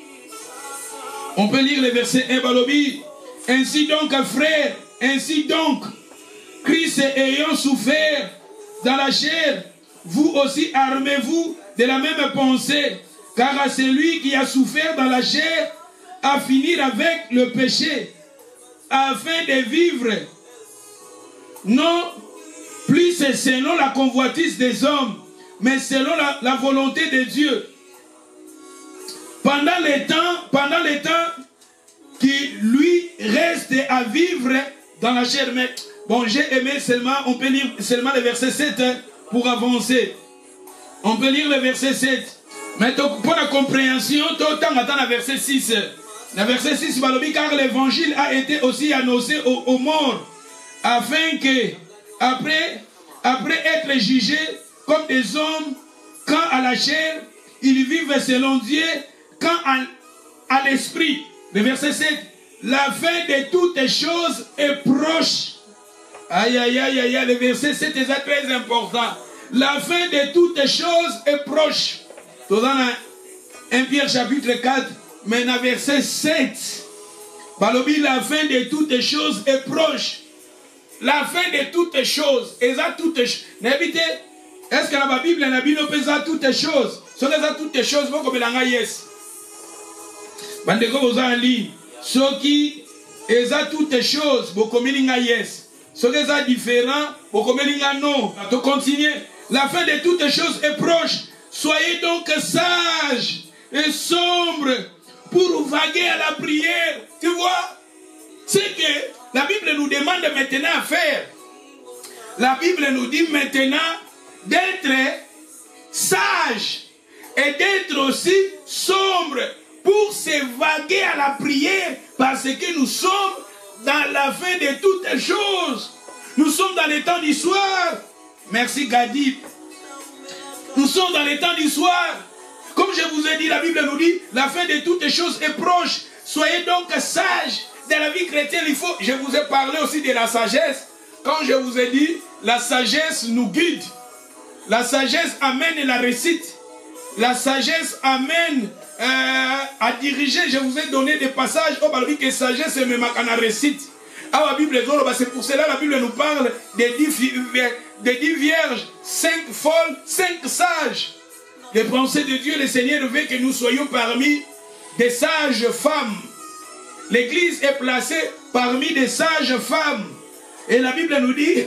On peut lire le verset un Balobi. Ainsi donc, frères, ainsi donc, Christ ayant souffert dans la chair, vous aussi armez-vous de la même pensée, car à celui qui a souffert dans la chair, à finir avec le péché, afin de vivre, non plus selon la convoitise des hommes, mais selon la, la volonté de Dieu. Pendant les temps, pendant les temps qui lui reste à vivre dans la chair. Mais bon, j'ai aimé seulement, on peut lire seulement le verset sept pour avancer. On peut lire le verset sept. Mais pour la compréhension, autant attendre le verset six. Le verset six, car l'évangile a été aussi annoncé aux, aux morts, afin que, après, après être jugés comme des hommes, quand à la chair, ils vivent selon Dieu, quand à, à l'esprit, le verset sept, la fin de toutes choses est proche. Aïe, aïe, aïe, aïe, le verset sept est très important. La fin de toutes choses est proche. Dans un Pierre chapitre quatre, mais dans verset sept, Balobi, la fin de toutes choses est proche. La fin de toutes choses, et ça toutes choses. Est-ce que la Bible, la Bible peut ça toutes choses? Ce que ça toutes choses, vous comme la yes. Bandeko vous en ligne. Ce qui est à toutes choses, vous comme la yes. Ce qui est différent, vous comme la non. To continuer. La fin de toutes choses est proche. Soyez donc sages et sombres pour vaguer à la prière. Tu vois? C'est que la Bible nous demande maintenant à faire. La Bible nous dit maintenant d'être sage et d'être aussi sombre pour s'évaguer à la prière, parce que nous sommes dans la fin de toutes choses. Nous sommes dans les temps du soir. Merci Gadi. Nous sommes dans les temps du soir. Comme je vous ai dit, la Bible nous dit, la fin de toutes choses est proche. Soyez donc sages. Dans la vie chrétienne, il faut, je vous ai parlé aussi de la sagesse. Quand je vous ai dit, la sagesse nous guide. La sagesse amène la réussite. La sagesse amène euh, à diriger. Je vous ai donné des passages. Oh, bah, que sagesse me marque en réussite. Ah, la Bible, c'est pour cela la Bible nous parle des dix, des dix vierges, cinq folles, cinq sages. Les pensées de Dieu, le Seigneur veut que nous soyons parmi des sages femmes. L'église est placée parmi des sages femmes. Et la Bible nous dit,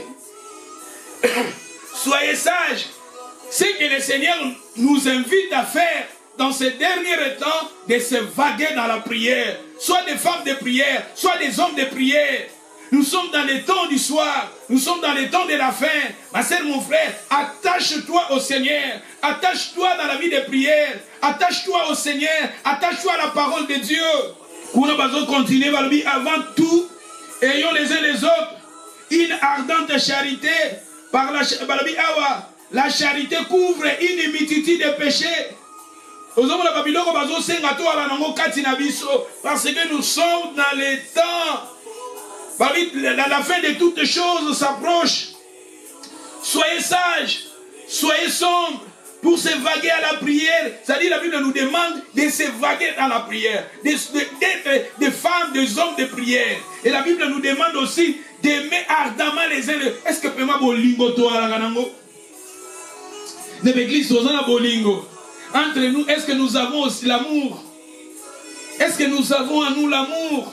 soyez sages. C'est que le Seigneur nous invite à faire dans ces derniers temps de se vaguer dans la prière. Soit des femmes de prière, soit des hommes de prière. Nous sommes dans les temps du soir. Nous sommes dans les temps de la fin. Ma sœur, mon frère, attache-toi au Seigneur. Attache-toi dans la vie de prière. Attache-toi au Seigneur. Attache-toi à la parole de Dieu. Nous allons continuer avant tout. Ayons les uns les autres une ardente charité. Par la, la charité couvre une multitude de péchés. Parce que nous sommes dans les temps. La fin de toutes choses s'approche. Soyez sages, soyez sombres pour s'évaguer à la prière. C'est-à-dire la Bible nous demande de s'évaguer dans la prière, d'être des femmes, des hommes de prière. Et la Bible nous demande aussi d'aimer ardemment les uns les autres. Est-ce que Pema Bolingo toi la ganango? De l'église Rosana Bolingo. Entre nous, est-ce que nous avons aussi l'amour? Est-ce que nous avons en nous l'amour?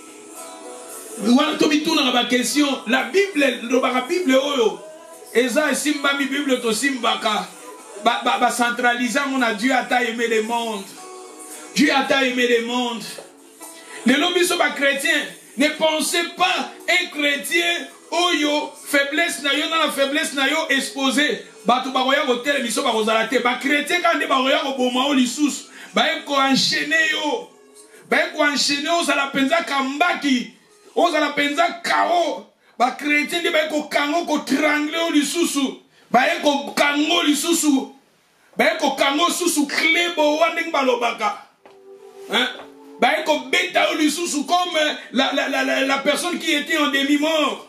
Question. La Bible, la Bible, Eza simba mi Bible to simbaka. Ba ba ba centraliser mon Dieu a ta aimé le monde. Dieu a ta aimé le monde. Les lobbies sont pas chrétiens. Ne pensez pas un chrétien oyo faiblesse na yo dans la faiblesse na yo exposé. Ba tu ba roya hotel miso ba rozalate. Ba chrétien quand ba roya ko boma o lisusu. Ba ko enchaîner yo. Ba ko enchaîner yo ça la penza kambaki. O ça la penza kao. Ba chrétien de ba ko kango ko triangle o lisusu. Ba ko kango lisusu. Ba ko kango susu klebo wanding balobaka. Hein? Ba ko beta o lisusu comme la la la la personne qui était en demi-mort.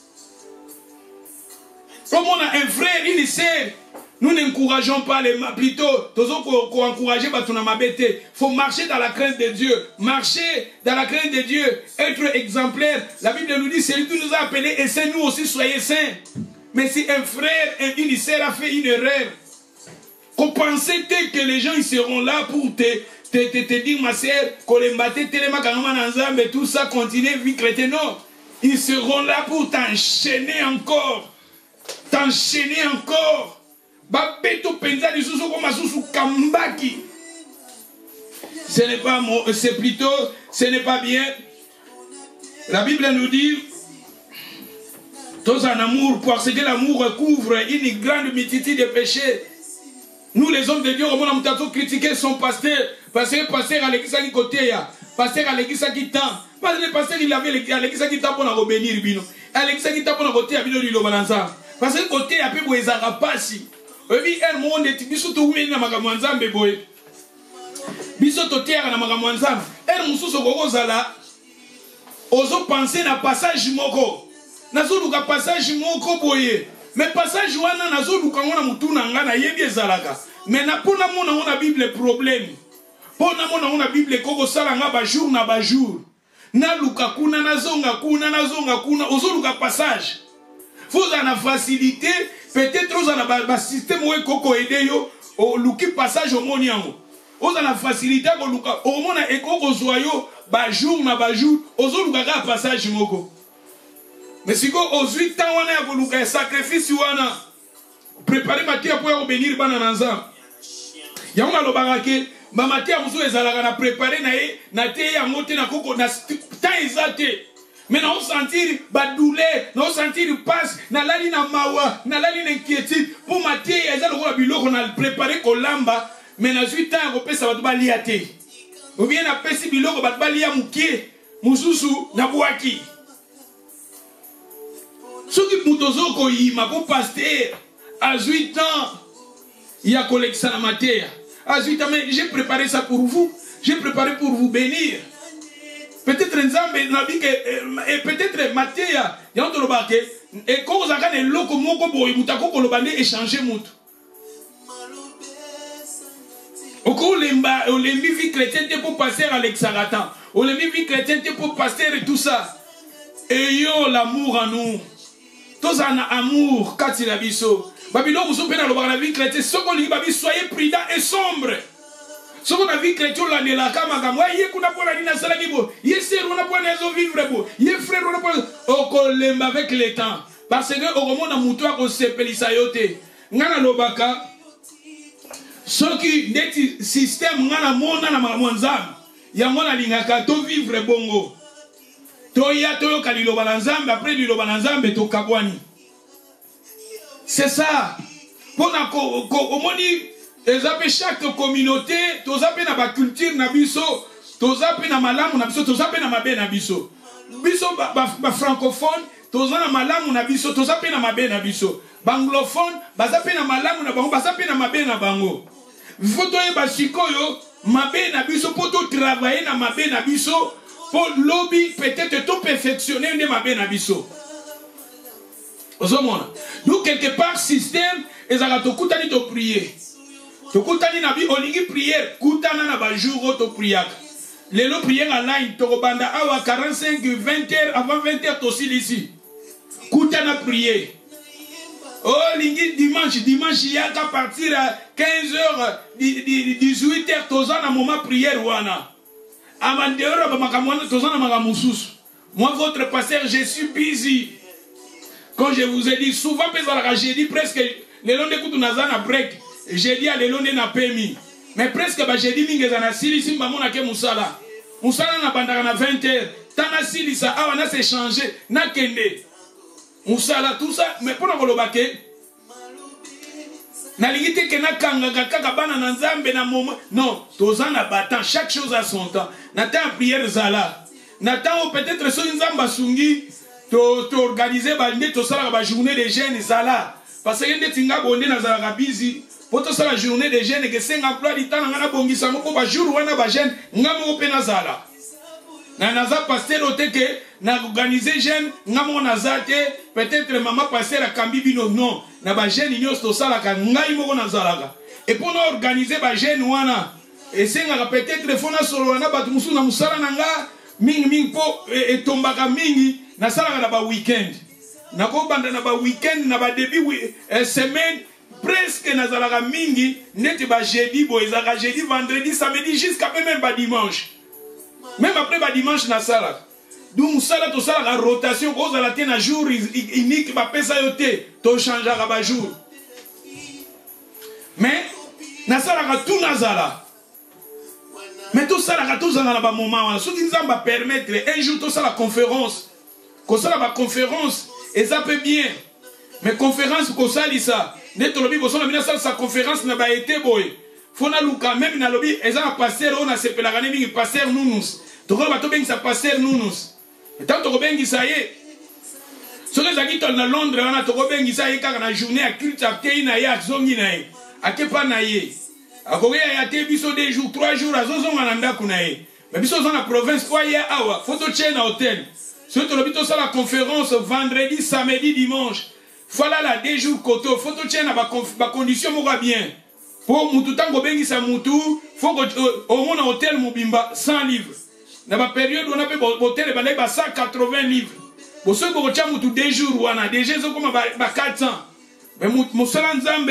Comme on a un frère, une sœur, nous n'encourageons pas les mains, plutôt, tous qu'on encourager, il faut marcher dans la crainte de Dieu. Marcher dans la crainte de Dieu, être exemplaire. La Bible nous dit, c'est lui qui nous a appelés, et c'est nous aussi, soyez saints. Mais si un frère, une sœur a fait une erreur, qu'on pensait que les gens ils seront là pour te, te, te, te dire, ma sœur, qu'on les battait, et tout ça, continuer, vie chrétienne. Non, ils seront là pour t'enchaîner encore. T'enchaîner encore. Ce n'est pas c'est plutôt, ce n'est pas bien. La Bible nous dit, tous en amour, parce que l'amour recouvre une grande multitude de péchés. Nous les hommes de Dieu, on a critiqué son pasteur, parce que le pasteur à l'église qui côté, pasteur à l'église qui tend. Parce que le pasteur il avait l'église qui tend pour nous bénir, à l'église qui tend pour nous côté, à bino du lobalanza. Parce que côté a peu boezara pasi. Obi el monde biso to wena makambo nzambe boye. Biso to terre na makambo nzambe. El mususu kokozala ozo penser na passage moko. Nazo luka passage moko boye. Mais passage wana nazo luka ngona mutuna ngana yebi ezalaka. Mais na pona mona ona Bible problème. Pona mona ona Bible koko sala nga ba jour na ba jour. Na luka kuna nazonga kuna nazonga kuna ozo luka passage. Vous avez la facilité, peut-être vous avez un système où vous avez aidé au passage au monde. Vous avez la facilité au monde et au joyau, bas jour na bas jour, aux autres un passage moko. Mais si vous aux huit ans on a un sacrifice ou un préparer matière pour bénir banananza. Il y a un lobarake, ma matière vous avez na préparer na na te ya monter na koko na temps exact. Mais nous sentir douleur, nous sentir passe, nous allons na mawa, nous allons inquiétude. Pour mater, ils ont le biloko, on a préparé kolamba, mais dans huit ans, on peut ça va liater. Ou bien on a pesi biloko, on va lier mukie, mususu na buaki. Ce qui mutozo ko yima pour pasteur à huit ans, il y a collection na matière. À huit ans, mais j'ai préparé ça pour vous, j'ai préparé pour vous bénir. Peut-être Nzambe n'a dit que et peut-être Matéa y a un truc et quand vous avez le loco moko boy mutako kolobande échanger mutu. Oko lemba on lembi vie chrétienne pour passer à l'exaratan. On lembi vie chrétienne pour passer et tout ça. Ayons l'amour en nous. Tous en amour quand il a biso. Babylone vous opère dans la vie chrétienne. Ce qu'on dit babi soyez prudents et sombres. Ce qu'on a vu chrétien là de la kama moi yé kuna pona dina sala kibo yé sœur on a pas nazo vivre bo yé frère on a pas okolemba avec le temps parce que au moment na mutu ako sepelisa yote ngana lobaka ce qui ndeti système ngana mona na mwanzam ya mona lingaka to vivre bongo to ya to yo kalilo banzambe après lilo banzambe to kabwani c'est ça pona ko ko moni et chaque communauté, tous appellent na ba culture na biso, tous appellent na malamu na biso, tous appellent na mabe na biso. Biso ba, ba, ba francophone, tous na malamu na biso, tous appellent na mabe na biso. Banglophone, ba appellent na malamu na bango, ba appellent na mabe na bango. faut toyeba sikoyo mabe na biso po to travailler na mabe na biso po lobby peut-être to perfectionner ne mabe na biso. Ozomona. Donc quelque part système ezaka to kutani to prier. To kutani na bi olingi prière kutana na ba jour to priaka. Lelo prière en ligne to banda awa quarante-cinq vingt heures avant vingt heures to ici. Kutana prier. Oh, lingi dimanche, dimanche, il y a qu'à partir à quinze heures, dix-huit heures, tozan à moment prière wana. Amandeora, bamakamwana, tozan à magamusus. Moi, votre pasteur, je suis busy. Quand je vous ai dit, souvent, j'ai dit presque, les longs d'écoute, on a un break. J'ai dit à les longs n'a pas mis. Mais presque, j'ai dit, mingezana, sili, simba, mon ake moussala. Moussala n'a pas à vingt heures. Tana sili, ça, awana s'est changé, n'a kende. Moussala, tout ça, mais pour nous le na lingite ke na kanga kaka bana na nzambe na moment non tozan na battant chaque chose à son temps nata prière zala nata peut-être so nzamba sungi to to organiser ba ndé to sala ba journée des jeunes zala parce que ndé tinga bonde na zala busy pour to sala journée des jeunes que cinq emploi du temps na bongisa moko ba jour wana ba jeune ngamo pe na zala na naza pasteur oteke na organiser jeune ngamo na zate peut-être maman pasteur a kambi bino non na ba jeune nyos to sala ka ngai moko na zalaka et pour nous organiser ba jeune wana et senga peut-être fona solo na batu musu na musala na nga mingi mingi po et tombaka mingi na sala na ba weekend na ko banda na ba weekend na ba début semaine presque na zalaka mingi neti ba jeudi bo ezaka jeudi vendredi samedi jusqu'à même ba dimanche. Même après le dimanche, na sala. Donc, nous sala to sala la rotation. Quand on a un jour unique, bah pesa yote, to changera ba jour. Mais na sala ka tout na sala. Mais tout ça la tout ça na ba moment. Ce qui nous va permettre un jour tout ça la conférence. Comme ça la conférence, et ça peut bien. Mais conférence comme ça lisa. Net lobi ko so na bina sa conférence na ba été boy. Fona luka même na lobby eza pasteur on a se pelagane mingi pasteur nounous to ko bato bengi sa pasteur nounous tant to ko bengi sa ye so les aki to na Londres on a to ko bengi sa ye kaka na journée à culte à tei na ya zongi na ye akepa na ye akoge ya te biso deux jours trois jours azozo na ndako na ye mais biso zo na province kwa ya awa photo chain na hôtel so to lobby to sa la conférence vendredi samedi dimanche voilà la deux jours koto photo chain na ba ba condition mo bien. Pour mutu tango bengi sa mutu, faut que au moins hôtel mobimba cent livres. Dans la période où on a fait hôtel ba cent quatre-vingts livres. Pour ceux qui ont mutu deux jours wana, déjà ils ont comme ba quatre cents. Mais musala nzambe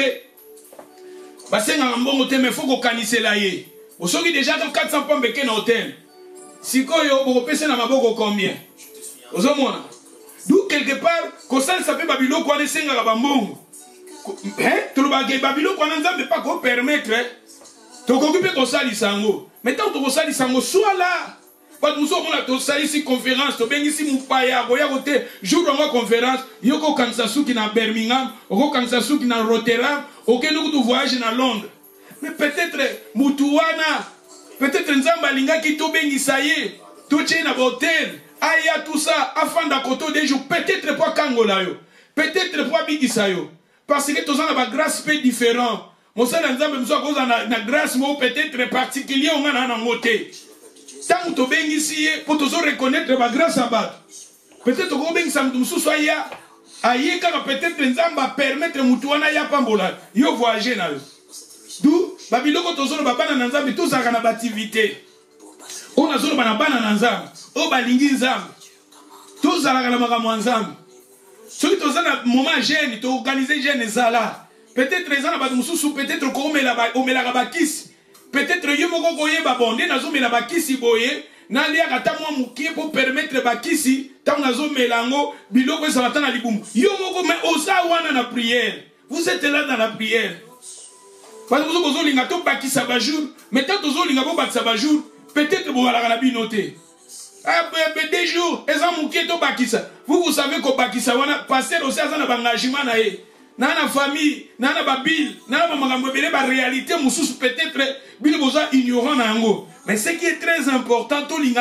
ba senga mbongo te mais faut ko kanise la ye. Pour ceux qui déjà dans quatre cents pommes beke na hôtel. Sikoyo bo pesa na maboko combien? Ozomona. D'où quelque part ko ça ça peut babilo ko ne senga ba mbongo. Hein? Tout le bagage Babylone qu'on ne peut pas permettre. Tu occupes ton sali sango. Mais tant que ton sali sango soit là. Pas de nous on a ton sali si conférence. Tu bien ici mon paya. Goya côté jour de ma conférence. Yoko Kansasu qui na Birmingham. Yoko Kansasu qui na Rotterdam. Ok nous tu voyages na Londres. Mais peut-être Mutuana. Peut-être Nzamba linga qui to bengi saye. Tu tiens na hôtel. Aya tout ça. Afin d'akoto des jours. Peut-être pas Kangola yo. Peut-être pas Bigisayo. Parce que tous ont une grâce peu différente. Mon frère, nous avons une grâce peut-être particulière. On a un moté. Tant que tu es ici, pour te reconnaître la grâce à battre. Peut-être que tu es ici, aïe, car peut-être que nous allons permettre Moutouana ya pambola. Yo voyager na yo. D'où, Babylone, quand tu es bana nanzambe, tous ont une activité. On a zone bana bana nanzambe. O balingi nzambe. Tous ont une magamwanzambe. Ceux qui ont un moment jeune, tu organises jeune zala. Peut-être les gens peut-être qu'on met la bakis. Peut-être que vous avez babondé, nazo me la bakisi boye, na lia kata mwa mukie pour permettre bakisi, ta nazo melango, biloko ça va na libum. Yo moko mais osa wana na prière. Vous êtes là dans la prière. Parce que vous avez linga to bakisa ba jour, mais tant que vous linga bo bakisa ba jour, peut-être vous allez la binoter. Ah, ben, des jours, vous, vous savez qu'au Bakissa, passer aussi à un engagement, dans la famille, dans la Bible, dans la réalité, peut-être, Bible est ignorant. Mais ce qui est très important, tout le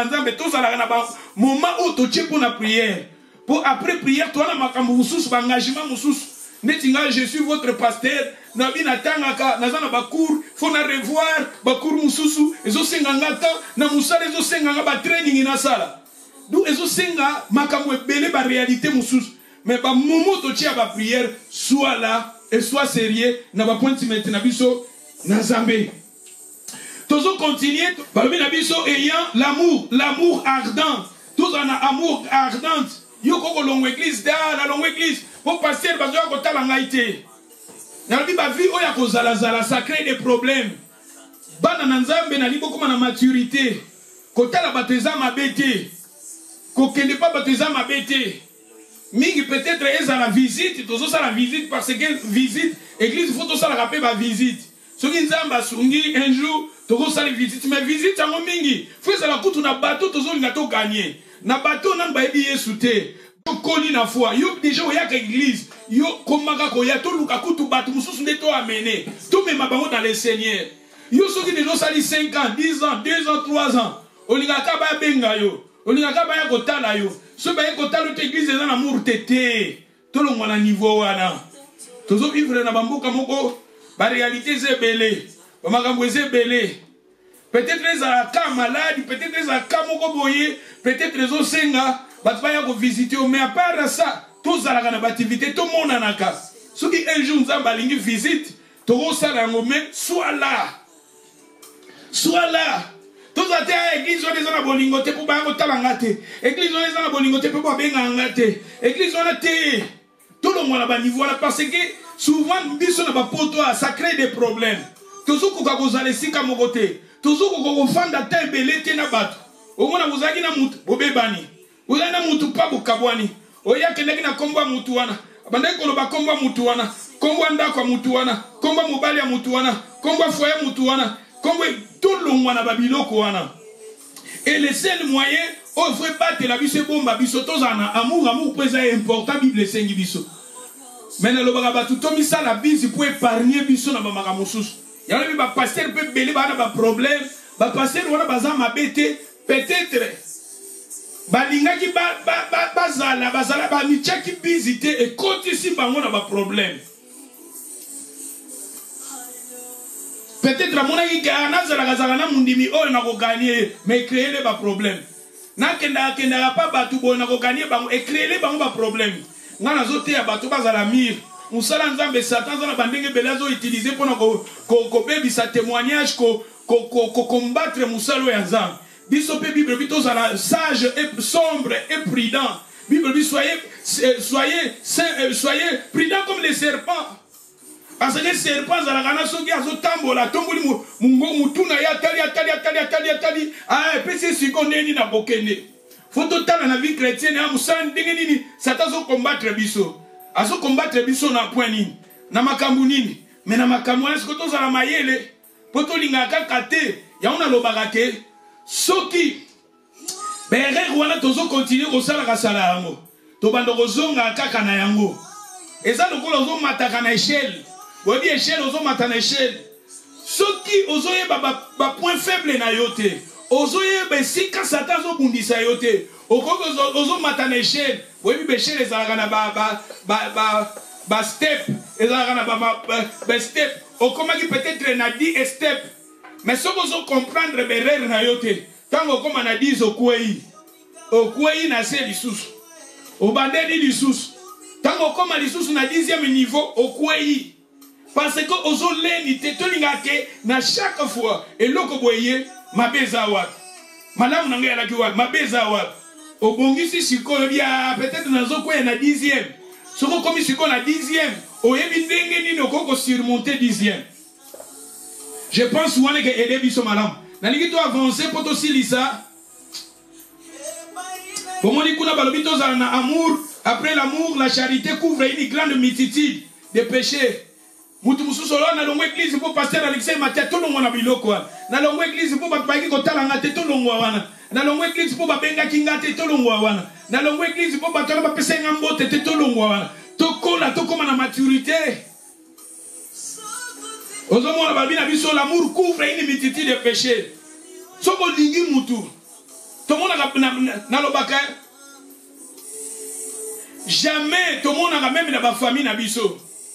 moment où tu es pour la prière, pour après prière, tu as un engagement, netinga je suis votre pasteur nabi natangaka nazana bakour faut na revoir bakour mususu ezo senga ngata na musala ezo senga ba training na sala donc ezo senga makambo ebele ba réalité mususu mais ba momo to tia ba prière soit là et soit sérieux na ba point maintenant biso na Zambé. Toujours continuer, parmi la biso ayant l'amour, l'amour ardent. Tous en a amour ardent. Yo koko longo église da, la longo église. Pour passer parce que ko tala ngaité. Na bi ba vie oya ko zala zala ça crée des problèmes. Bana na Nzambe na libo comme na maturité. Ko tala bateza mabete. Ko kende pas bateza mabete. Mingi peut-être eza la visite, toujours ça la visite parce que visite église faut tout ça la rappeler ba visite. Ce qui Nzamba sungi un jour toko sali visite mais visite yango mingi faut ça la kutu na bateau tozo linga to gagner na bateau na ba ebi Yesu te to koli na foi yo déjà oya ka église yo komaka ko ya to luka kutu bateau mususu nde to amener to mema bango dans le Seigneur yo soki déjà sali cinq ans dix ans deux ans trois ans olinga ka ba benga yo olinga ka ba ya ko tala yo so ba ya ko tala to église na amour tete to lo ngwana niveau wana tozo vivre na bamboka moko ba réalité zebele peut-être les cas malades, peut-être les cas mokoboye, peut-être les osenga, batbaya ko visiter, mais à part ça, tous à la activité, tout le monde en a cas. Ceux qui un jour nous balingi visite, tout ça là, soit là, soit là. Tous à terre, église on est en bolingote pour ba ko talangate, église on est en bolingote pour ba benga ngate, église on a té, tout le monde à bas niveau là parce que souvent biso na ba poto ça crée des problèmes. Toujours koka kozala sika mokote toujours koko fanda ta belé te na bato omona bozaki na mutu bobebani oya na mutu pa bokabwani oya kendeki na komba mutu wana abandaki koloba komba mutu wana komba ndako mutu wana komba mobali ya mutu wana komba foyer mutu wana komba tout longwa na babiloko wana et le seul moyen o vrai battre la biso bomba biso tozana amour amour pesa important bible sengi biso mais le bagabatu to misala bisi pour épargner biso na bamaka mosusu. Il y a un pasteur peut belé ba problème, ba pasteur wana baza mabete peut-être balinga ki ba ba ba bazala bazala ba micha ki visiter et quand ici bango na ba problème. Peut-être amona ki gana zala gazala na mundimi o na ko gagner mais créer les ba problème. Na kenda kenda pa batu bo na ko gagner bango et créer les bango ba problème. Ngana zote ya batu bazala mir. Musala Nzambe Satan zana bandenge belazo utiliser pour ko ko bebi sa témoignage ko ko ko combattre musalo ya Nzambe. Biso pe Bible bito zala sage et sombre et prudent. Bible bi soyez soyez soyez prudent comme les serpents. Parce que les serpents zala kana soki azo tambola tomboli mungo mutuna ya tali ya tali ya tali ya tali ya tali ah pesi sikonde ni na bokende. Faut total na vie chrétienne ya musala ndenge nini Satan zo combattre biso. Azo combattre biso na point nini na makambu nini mais na makambu wana sikoto za la mayele poto linga kakate ya ona lobaka ke soki bere wana tozo continuer ko sala ka sala yango to bando kozonga kaka na yango eza lokola ozo mataka na échelle obi échelle ozo mata na échelle soki ozo yeba ba, ba point faible na yote ozo yeba sika Satan zo bundisa yote okoko ozo mata na échelle oui, mais chez les Arabes, ba ba ba ba ba step, les Arabes ba ba ba step. Au comment qui peut-être n'a dit step, mais ce qu'on veut comprendre berer na yote. Tant qu'on comme on a dit au kwei, au kwei na c'est l'issous, au bandé dit l'issous. Tant qu'on comme l'issous na dixième niveau au kwei, parce que aux oleni te tolingake na chaque fois et loko boye ma bezawa, madame nangé la kiwa ma bezawa. Au bongisi siko ya peut-être dans un coin na dixième. Soko comme siko na dixième. Au yebi ndenge ni no koko surmonter dixième. Je pense souvent que aider biso madame. Na liki to avancer pour to silisa. Pour moi ni kuna balobito za na amour, après l'amour, la charité couvre une grande multitude de péchés. Mutu mususu lo na longo église pour pasteur Alexis Matia to longo na biloko. Na longo église pour batbaki ko tala ngate to longo wana. Na longo église pour babenga kingate to longwa wana. Na longo église pour batala ba pesa ngambote te to longwa wana. To kola to koma na maturité. Ozomona babina biso l'amour couvre une multitude de péchés. Soko lingi mutu. To mona na na lobaka. Jamais to mona même na ba famille na biso.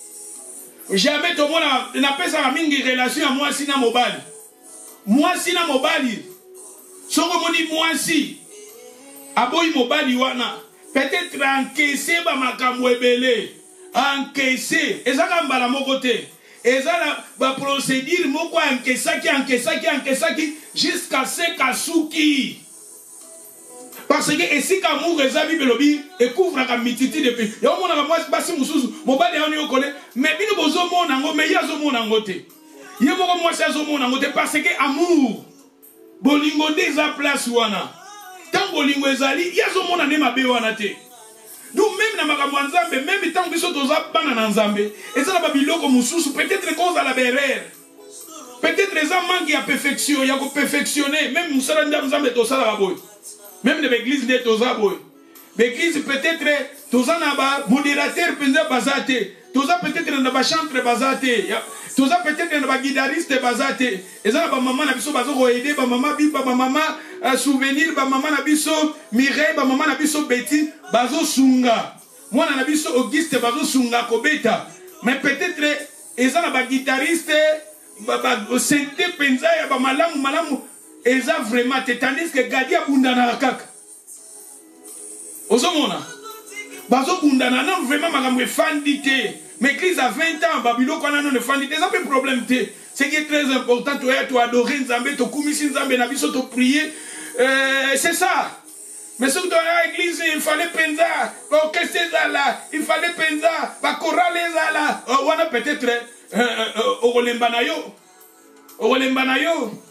Jamais tout le monde n'a pas ça mingi relation à moi si na mobile. Moi si na mobile. Soko moni moi si. Aboyi mobile wana. Peut-être encaisser ba makambo ebele. Encaisser. Et ça comme bala mon côté. Et ça ba procédure moko encaissaki encaissaki encaissaki jusqu'à ce kasuki. Parce que et si kamour rezabi belobi et couvre ka mititi depuis. Ya mona ka moi basi mususu mobile ya oni okole mais bino bozo mona ngo mais ya zo mona ngote. Ye moko moi ça zo mona ngote parce que amour bolingo déjà place wana. Tant bolingo ezali ya zo mona ne mabe wana te. Donc même na makambo nzambe même tant biso toza bana na nzambe ezala ba biloko mususu peut-être cause à la berère. Peut-être les manque ya perfection ya ko perfectionner même musala nzambe to sala boy. Même l'église de Toza boy. L'église peut-être Toza naba modérateur penza bazate. Toza peut-être naba chantre bazate. Toza peut-être naba guitariste bazate. Et ça ba maman na biso bazo aider ba maman bi ba maman souvenir ba maman na biso Mireille ba maman na biso Betty bazo sunga. Moi na biso Auguste bazo sunga kobeta. Mais peut-être et ça naba guitariste ba ba synthé penza ya ba malamu malamu. Et ça vraiment, tandis que Gadia Bundana kaka. Osomona. Bazo Bundana, non vraiment, ma fandité. Mais l'église a vingt ans, Babylone, quand on a une fandité, ça fait problème. Ce qui est très important, tu es adorer Nzambe, tu commissions Nzambe, Nabiso, tu prier. C'est ça. Mais ce que tu as l'église, il fallait penza, l'orchestre là, il fallait penza, la chorale là. On a peut-être au Rolembanayo. Au Rolembanayo.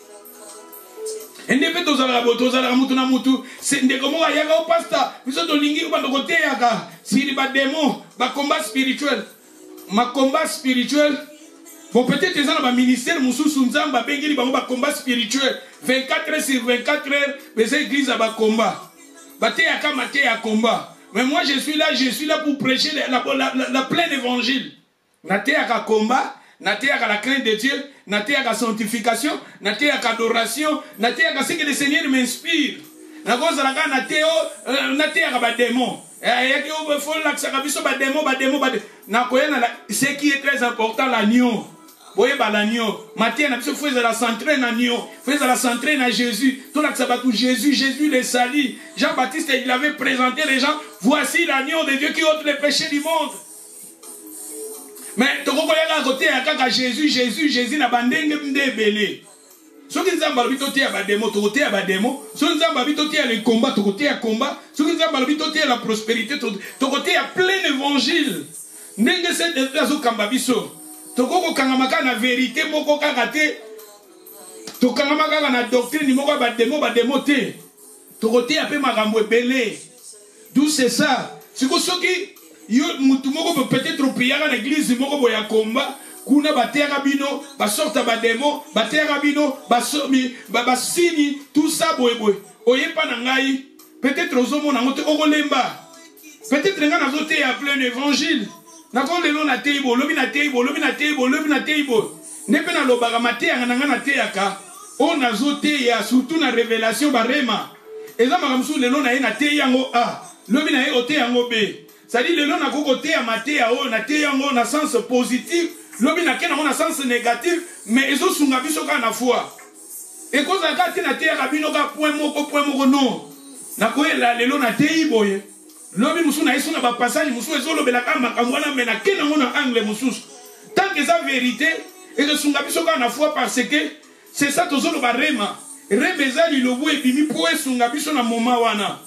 Ende pe tozala tozala mutu na mutu c'est ndeko mo yaka o pasteur biso to lingi ba ndokote yaka sili ba démon ba combat spirituel ma combat spirituel bon peut-être les gens ba ministère mususu nzamba bengili ba ba combat spirituel vingt-quatre heures sur vingt-quatre heures les églises ba combat ba te yaka maté ya combat mais moi je suis là je suis là pour prêcher la la, la, la, la plein évangile na te yaka combat na te yaka la crainte de Dieu na te yaka sanctification, na te yaka adoration, na te yaka ce que le Seigneur m'inspire. Na cause la na te o na te yaka ba démon. Eh yaki o faut la ka biso ba démon ba démon ba na koyena ce qui est très important l'agneau. Boye ba l'agneau. Matthieu na biso faut la centrer na agneau, faut la centrer na Jésus. Tout la ka tout Jésus, Jésus le salut. Jean-Baptiste il avait présenté les gens, voici l'agneau de Dieu qui ôte les péchés du monde. Mais tu vois à côté à Jésus, Jésus, Jésus n'a pas de belé. Si vous avez habité à Bademo, tu côté à Bademo. Si vous avez habité à le combat, tu côté à combat. Si vous avez habité à la prospérité, tu côté à plein évangile. N'est-ce pas cette raison Kambabiso? Tu vois que la vérité, moko kagate. Tu kangamaka na doctrine, moko Bademo, Bademo te. Tu côté à peu marambo belé. D'où c'est ça? C'est que ceux qui yo mutu moko peut-être prier à l'église moko boya combat kuna batera bino ba sorta ba démon batera bino ba somi ba ba sini tout ça boy boy oye pa na ngai peut-être ozomo na ngote okolemba peut-être nga na zote ya plein évangile na ko lelo na teibo lobi na teibo lobi na teibo lobi na teibo nepe na lobaka mateya nga na teyaka o na zote ya surtout na révélation barema eza makamsu lelo na ye na teyango a lobi na ye ote yango b. C'est-à-dire, le nom n'a côté à maté à haut, n'a téyango na sens positif, l'homme n'a qu'un na sens négatif, mais ils ont son abisso qu'à la fois. Et quand ça a été na téya rabino ka point moko point moko non, n'a quoi la le nom n'a téyi boye. L'homme moussou na iso na ba passage moussou ezo lo belaka makangwana mais na qu'un na angle moussou. Tant que ça vérité et que son abisso qu'à la fois parce que c'est ça tout le barema. Rebeza li lobo et bimi pour son abisso na moment wana.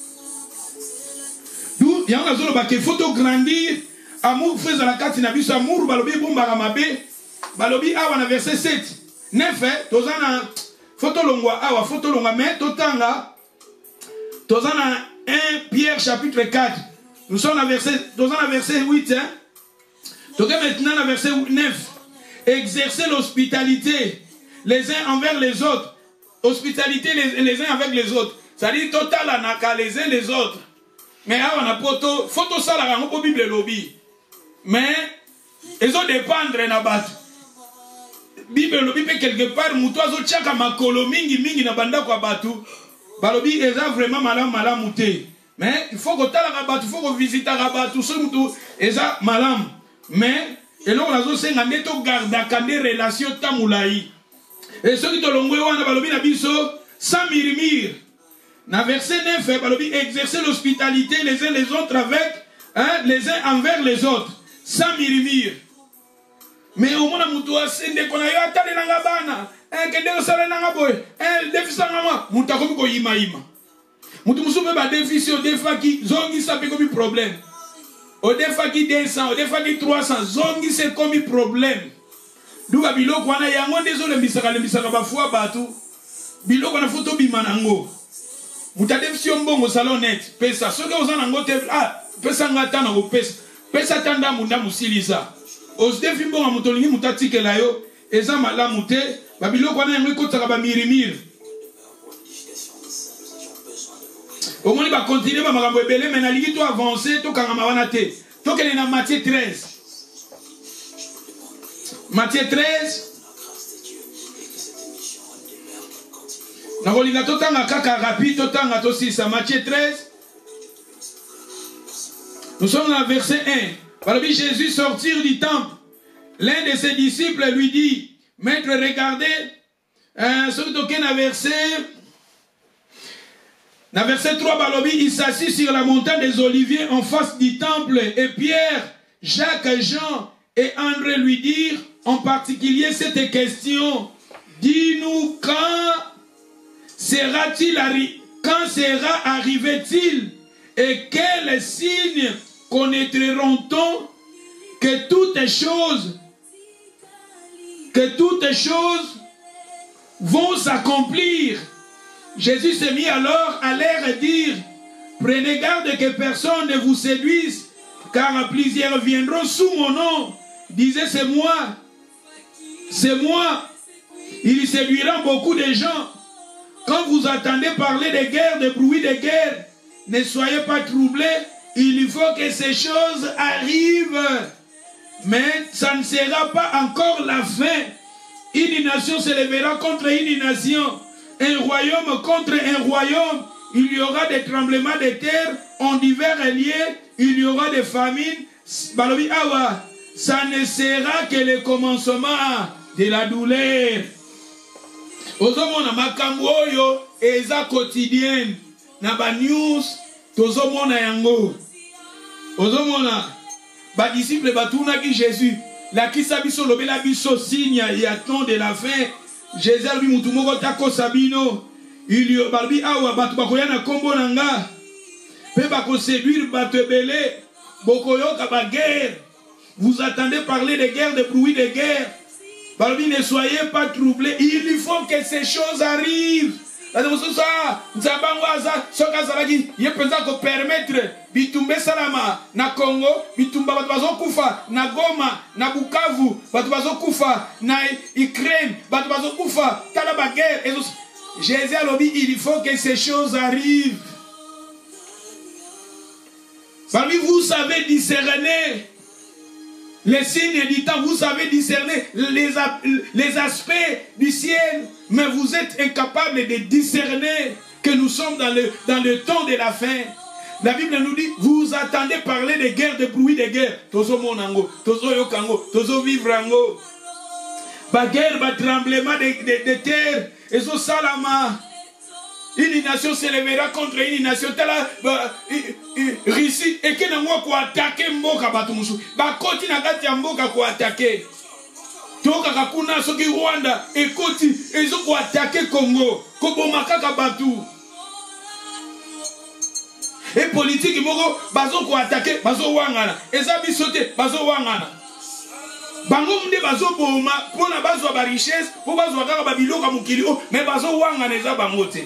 D'où il y a un zone qui faut grandir. Amour fait la carte n'a pas amour balobi bomba ramabé. Balobi awa na verset sept. neuf tozana photo longwa awa photo longwa mais totanga tozana un Pierre chapitre quatre. Nous sommes à verset tozana verset huit hein. Toka maintenant à verset neuf. Exercer l'hospitalité les uns envers les autres. Hospitalité les, les uns avec les autres. Ça dit total anaka les uns les autres. Mais on a photo, photo ça la rango Bible lobby. Mais ils ont dépendre na bat. Bible lobby peut quelque part mutoazo chaka makolo mingi mingi na banda kwa batu. Balobi eza vraiment malam malam muté. Mais il faut que tu la batu, il faut que visiter la batu, ce mutu eza malam. Mais Et là, on a aussi un neto garde des relations tamoulaï. Et ceux qui te l'ont dit, on a balobi na biso sans murmure. Dans verset neuf, balobi exercer l'hospitalité les uns les autres avec, hein, les uns envers les autres, sans murmure. Mais au moins, on a dit qu'on a eu à table dans la bana, un qui est dans la boy, un défi sans maman, on a comme quoi ima ima. On a dit que défi sur des fois qui zongi ça fait comme problème. Au des fois qui deux cents, au des fois qui trois cents, zongi c'est comme problème. D'où va bilo kwa na yango désolé misaka le misaka ba fois batu. Bilo kwa na photo bimanango. Mutade fisi mbongo salonette pesa soki ozana ngo te ah pesa ngata na ko pesa. Pesa tanda munda musilisa. Osdefi mbongo mutolingi mutatikela yo eza malamu te ba bilo kwa na yango ikotaka ba mirimir. Au moins il va continuer ba makambo ebele mais na ligi to avancer to kangama wana te. To kele na Matthieu treize. Matthieu treize. Matthieu treize. Nous sommes dans le verset un. Jésus sortir du temple. L'un de ses disciples lui dit, Maître, regardez, euh, ce que dans verset, dans verset trois, Balobi, il s'assit sur la montagne des Oliviers en face du temple. Et Pierre, Jacques, Jean et André lui dirent, en particulier cette question, dis-nous quand sera-t-il arri quand sera arrivé-il et quels signes connaîtront-on que toutes choses que toutes choses vont s'accomplir. Jésus s'est mis alors à leur dire, prenez garde que personne ne vous séduise, car plusieurs viendront sous mon nom, disait c'est moi. C'est moi. Il séduira beaucoup de gens. Quand vous attendez parler de guerre, de bruit de guerre, ne soyez pas troublés. Il faut que ces choses arrivent. Mais ça ne sera pas encore la fin. Une nation se lèvera contre une nation. Un royaume contre un royaume. Il y aura des tremblements de terre en divers lieux. Il y aura des famines. Ça ne sera que le commencement de la douleur. Ozomona makambo oyo eza quotidienne na ba news tozomona yango. Ozomona ba disciple batuna ki Jésus la kisa biso lobela biso signe ya temps de la fin. Jésus lui mutu moko tako sabino il y balbi awa batu bakoya na kombo nanga pe bako séduire batu ebele bokoyoka ba guerre. Vous attendez parler de guerre, de bruit de guerre. Balbi, ne soyez pas troublés. Il faut que ces choses arrivent. Permettre bitumbe salama na Congo, bitumba batu bazo kufa na Goma, na Bukavu, batu bazo kufa na Ukraine, batu bazo kufa tala ba guerre. Jésus a dit, il faut que ces choses arrivent. Balbi, vous savez discerner les signes du temps, vous savez discerner les, les aspects du ciel, mais vous êtes incapables de discerner que nous sommes dans le, dans le temps de la fin. La Bible nous dit, vous attendez parler de guerre, de bruit de guerre. Tozo monango, tozo yokango, tozo vivrango. Ba guerre, ba tremblement de, de, de terre, et so salama. Une nation se lèvera contre une nation. Tala Russie et que n'a moi quoi attaquer mboka batu musu. Ba koti na gati ya mboka quoi attaquer. Toka kakuna soki Rwanda et koti ezo quoi attaquer Congo. Kobo makaka batu. Et politique moko bazo quoi attaquer bazo wangana. Eza bisote bazo wangana. Bango mde bazo boma pona bazo ba richesse, po bazo kaka ba biloka mukili o mais bazo wangana eza bango te.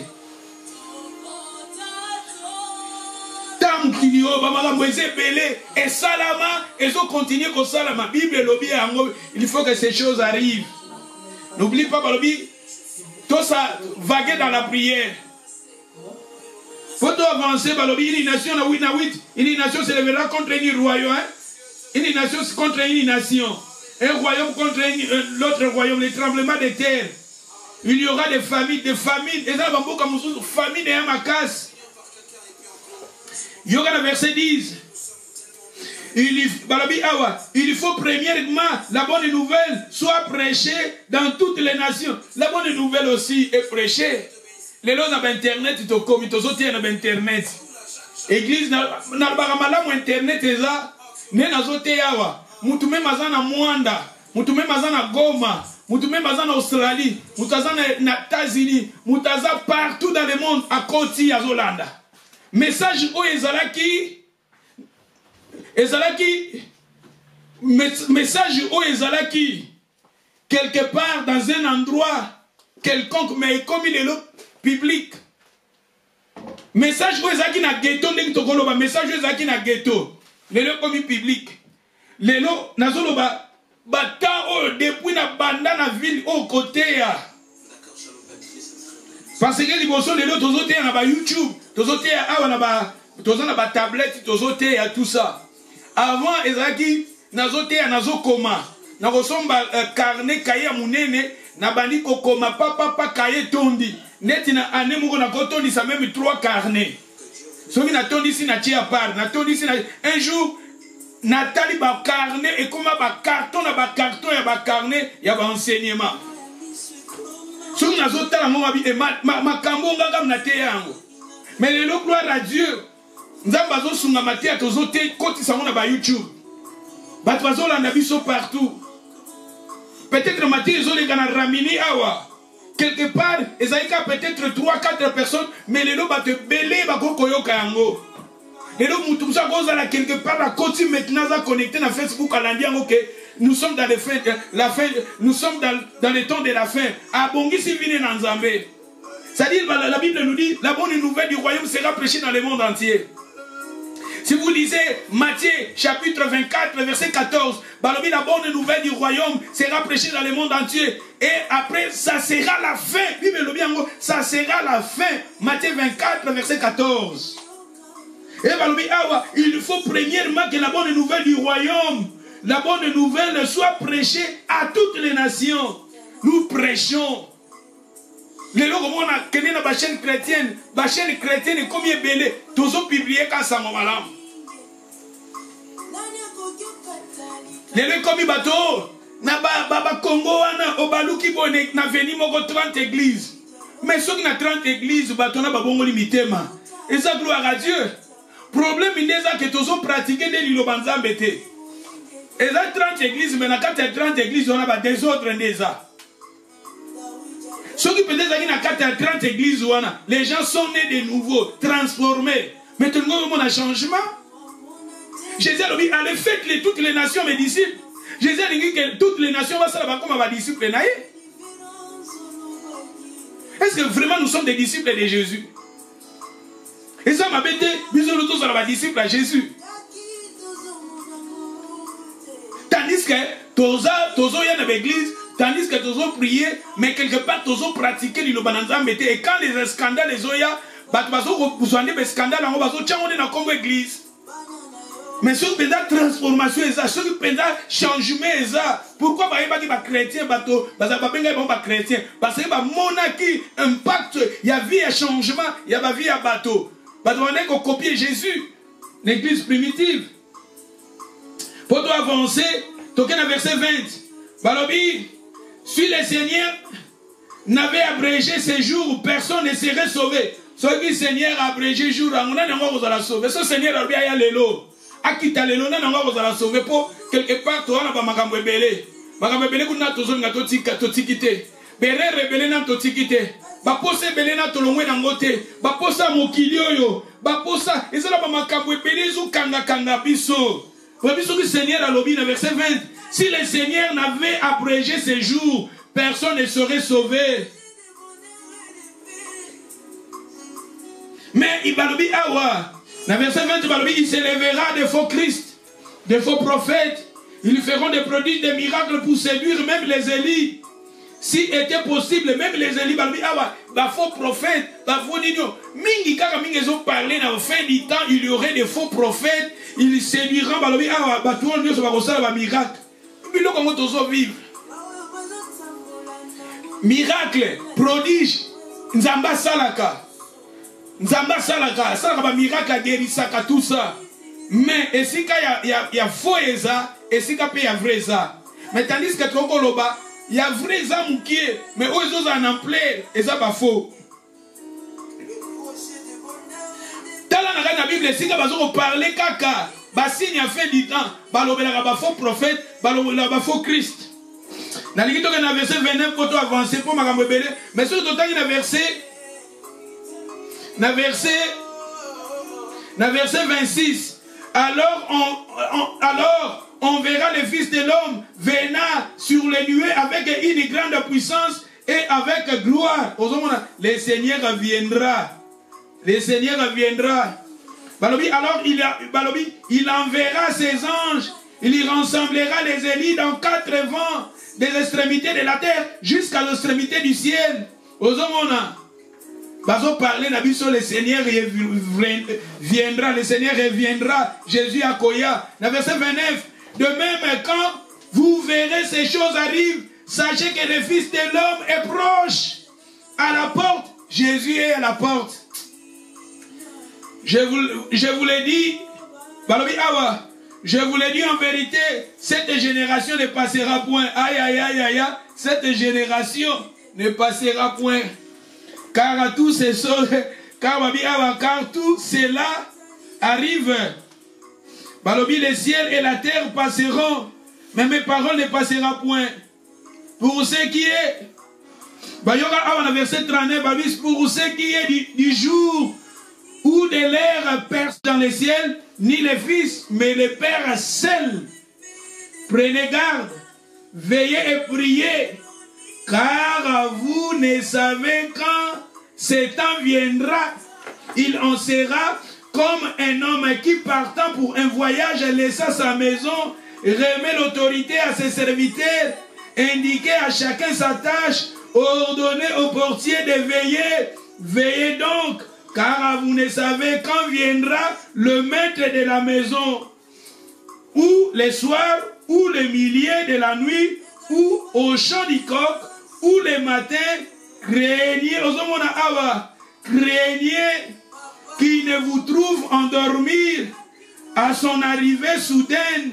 Et salama, et ils ont continué comme ça, la Bible, lobby, il faut que ces choses arrivent. N'oublie pas, lobby, tout ça vaguer dans la prière. Faut avancer, lobby, une nation, une nation se lèvera contre un royaume, une nation contre une nation, un royaume contre l'autre royaume, les tremblements de terre. Il y aura des familles, des famines, et ça va beaucoup comme famine et un macasse. Yoga le verset dix. il, il faut premièrement la bonne nouvelle soit prêchée dans toutes les nations. La bonne nouvelle aussi est prêchée. Les lois d'internet, ils ont commis, ils ont été dans internet. Église, na baramala internet eza, ne nazote yawa. Mutume mazana Mwanda, mutume mazana Goma, mutume mazana Australie, mutazana na États-Unis, mutaza partout dans le monde à Koti à Zolanda. Message o ezalaki, ezalaki, message o ezalaki quelque part dans un endroit quelconque, mais comme il est le public. Message où ezaki na ghetto ndenge tokoloba message où ezaki na ghetto lelo comme public lelo nazoloba bata o depuis na banda na ville au côté ya parce que liboso lelo tozote na ba YouTube tozote awa na ba tozo na ba tablette tozote ya tout ça avant ezaki nazote ya nazokoma na kosomba uh, carnet kaye munene na bandi kokoma papa pa kaye tondi neti na ane moko na kotondi sa même trois carnets. Soki na tondi si na tia part, na tondi si na un jour Nathalie ba carnet et comment ba carton na ba carton ya ba carnet ya ba enseignement. Soki na zota la moma bi e ma ma kambo ngaka na te yango. Mais le gloire à Dieu. Nzamba zo sunga matia to zote koti sa mona ba YouTube. Ba twazo la nabiso partout. Peut-être matia zo le kana ramini awa. Quelque part, ils ont peut-être trois quatre personnes, mais les gens vont te belé, ils vont te yango. Les gens vont te quelque part, la côte maintenant va connecter à Facebook à l'Indien, ok. Nous sommes dans, les fins, la fin, nous sommes dans, dans le temps de la fin. À Bongi, si vine dans Zambé. C'est-à-dire, la, la Bible nous dit, la bonne nouvelle du royaume sera prêchée dans le monde entier. Si vous lisez Matthieu chapitre vingt-quatre, verset quatorze, la bonne nouvelle du royaume sera prêchée dans le monde entier. Et après, ça sera la fin. Ça sera la fin. Matthieu vingt-quatre, verset quatorze. Et il faut premièrement que la bonne nouvelle du royaume, la bonne nouvelle soit prêchée à toutes les nations. Nous prêchons. Les gens qui ont une chaîne chrétienne, la chaîne chrétienne, combien belé, tous ont publié quand ça m'a malade. Les gens comme ils bateau, na ba Congo wana obaluki boné na veni moko trente églises. Mais ceux qui ont trente églises, bateau na ba bongo limité ma. Et ça gloire à Dieu. Problème il est que tous ont pratiqué des lilobanza mbete. Et ça trente églises, mais na quand trente églises on a ba des autres ndeza. Ceux qui peut-être dans trente églises, les gens sont nés de nouveau, transformés. Maintenant, on a un changement. Jésus a dit, allez, faites-les toutes les nations mes disciples. Jésus a dit que toutes les nations vont s'en comme mes disciples. Est-ce que vraiment nous sommes des disciples de Jésus? Et ça m'a bêté, nous sommes tous des disciples à Jésus. Tandis que, tous les gens dans l'église, tandis que tous ont prié, mais quelque part tous ont pratiqué l'inobananza mété. Et quand les scandales les oya, bah tu vas besoin des scandales, on va se changer dans comme église. Mais ce qui est transformation est ça, ce qui est changement est ça. Pourquoi bah il va dire chrétien bateau, bah ça va bien dire bah chrétien, parce que bah monarchie impact, il y a vie à changement, il y a vie à bateau. Bah on est qu'on copie Jésus, l'église primitive. Pour toi avancer, toquer dans verset vingt. Balobi, si le Seigneur n'avait abrégé ces jours, personne ne serait sauvé. Ce que le Seigneur a abrégé jour, on a vous allez sauver. Ce Seigneur a bien l'élo. Akita l'élo, on a vous allez sauver pour quelque part, toi, on a pas makambo belé. Makambo belé, qu'on a tous on a totikité. Béré rebelle na totikité. Ba pose belé na tolongwe na ngote. Ba posa mokilio yo. Ba posa, et ça là ba makambo belé zu kanga kanga biso. Ba biso que Seigneur a lobby dans verset vingt. Si le Seigneur n'avait abrégé ces jours, personne ne serait sauvé. Mais il va dire, ah ouais, dans verset vingt, il va dire, il s'élèvera des faux Christ, des faux prophètes. Ils feront des prodiges, des miracles pour séduire même les Élis. Si était possible, même les Élis, il va dire, ah ouais, les faux prophètes, les faux nino. Mingi kaka mingi ils ont parlé dans la fin du temps, il y aurait des faux prophètes, ils séduiront, il va dire, ah ouais, tout le monde va faire un miracle. Miracle, prodige, Nzamba Salaka. Nzamba Salaka, ça va miracle guérisaka tout ça. Mais esika il y a il y a faux eza, esika pe il y a vrai eza. Mais tandis que trop koloba, il y a vrai eza mukie, mais eux autres en ampleur, eza pas faux. Tala na la Bible esika bazo parler kaka, ba signe a fait du temps, ba lobela ba faux prophète, ba lobela ba faux Christ. Na liki toke na verset vingt-neuf pour avancer pour makambo belé, mais sur totangi na verset na verset na verset vingt-six. Alors on, on alors on verra le Fils de l'homme venant sur les nuées avec une grande puissance et avec gloire. Le Seigneur viendra. Le Seigneur viendra. Balobi, alors il, a, Balobi, il enverra ses anges. Il y rassemblera les élus dans quatre vents des extrémités de la terre jusqu'à l'extrémité du ciel. Ozomona. Bazo parler sur le Seigneur viendra. Le Seigneur reviendra. Jésus a Koya. Dans verset vingt-neuf. De même, quand vous verrez ces choses arrivent, sachez que le Fils de l'homme est proche. À la porte. Jésus est à la porte. Je vous, je vous l'ai dit. Balobi Awa. Je vous l'ai dit en vérité. Cette génération ne passera point. Aïe, aïe, aïe, aïe, aïe. Cette génération ne passera point. Car tout ces choses, car, car tout cela arrive. Balobi, le ciel et la terre passeront, mais mes paroles ne passeront point. Pour ce qui est, verset trente-neuf, pour ce qui est du, du jour où de l'air perce dans le ciel, ni le Fils, mais le Père seul. Prenez garde, veillez et priez, car vous ne savez quand ce temps viendra. Il en sera comme un homme qui partant pour un voyage laissa sa maison, remet l'autorité à ses serviteurs, indiquer à chacun sa tâche, ordonner au portier de veiller. Veillez donc, car vous ne savez quand viendra le maître de la maison, ou le soir, ou le milieu de la nuit, ou au chant du coq, ou le matin. Craignez, craignez qu'il ne vous trouve endormir à son arrivée soudaine.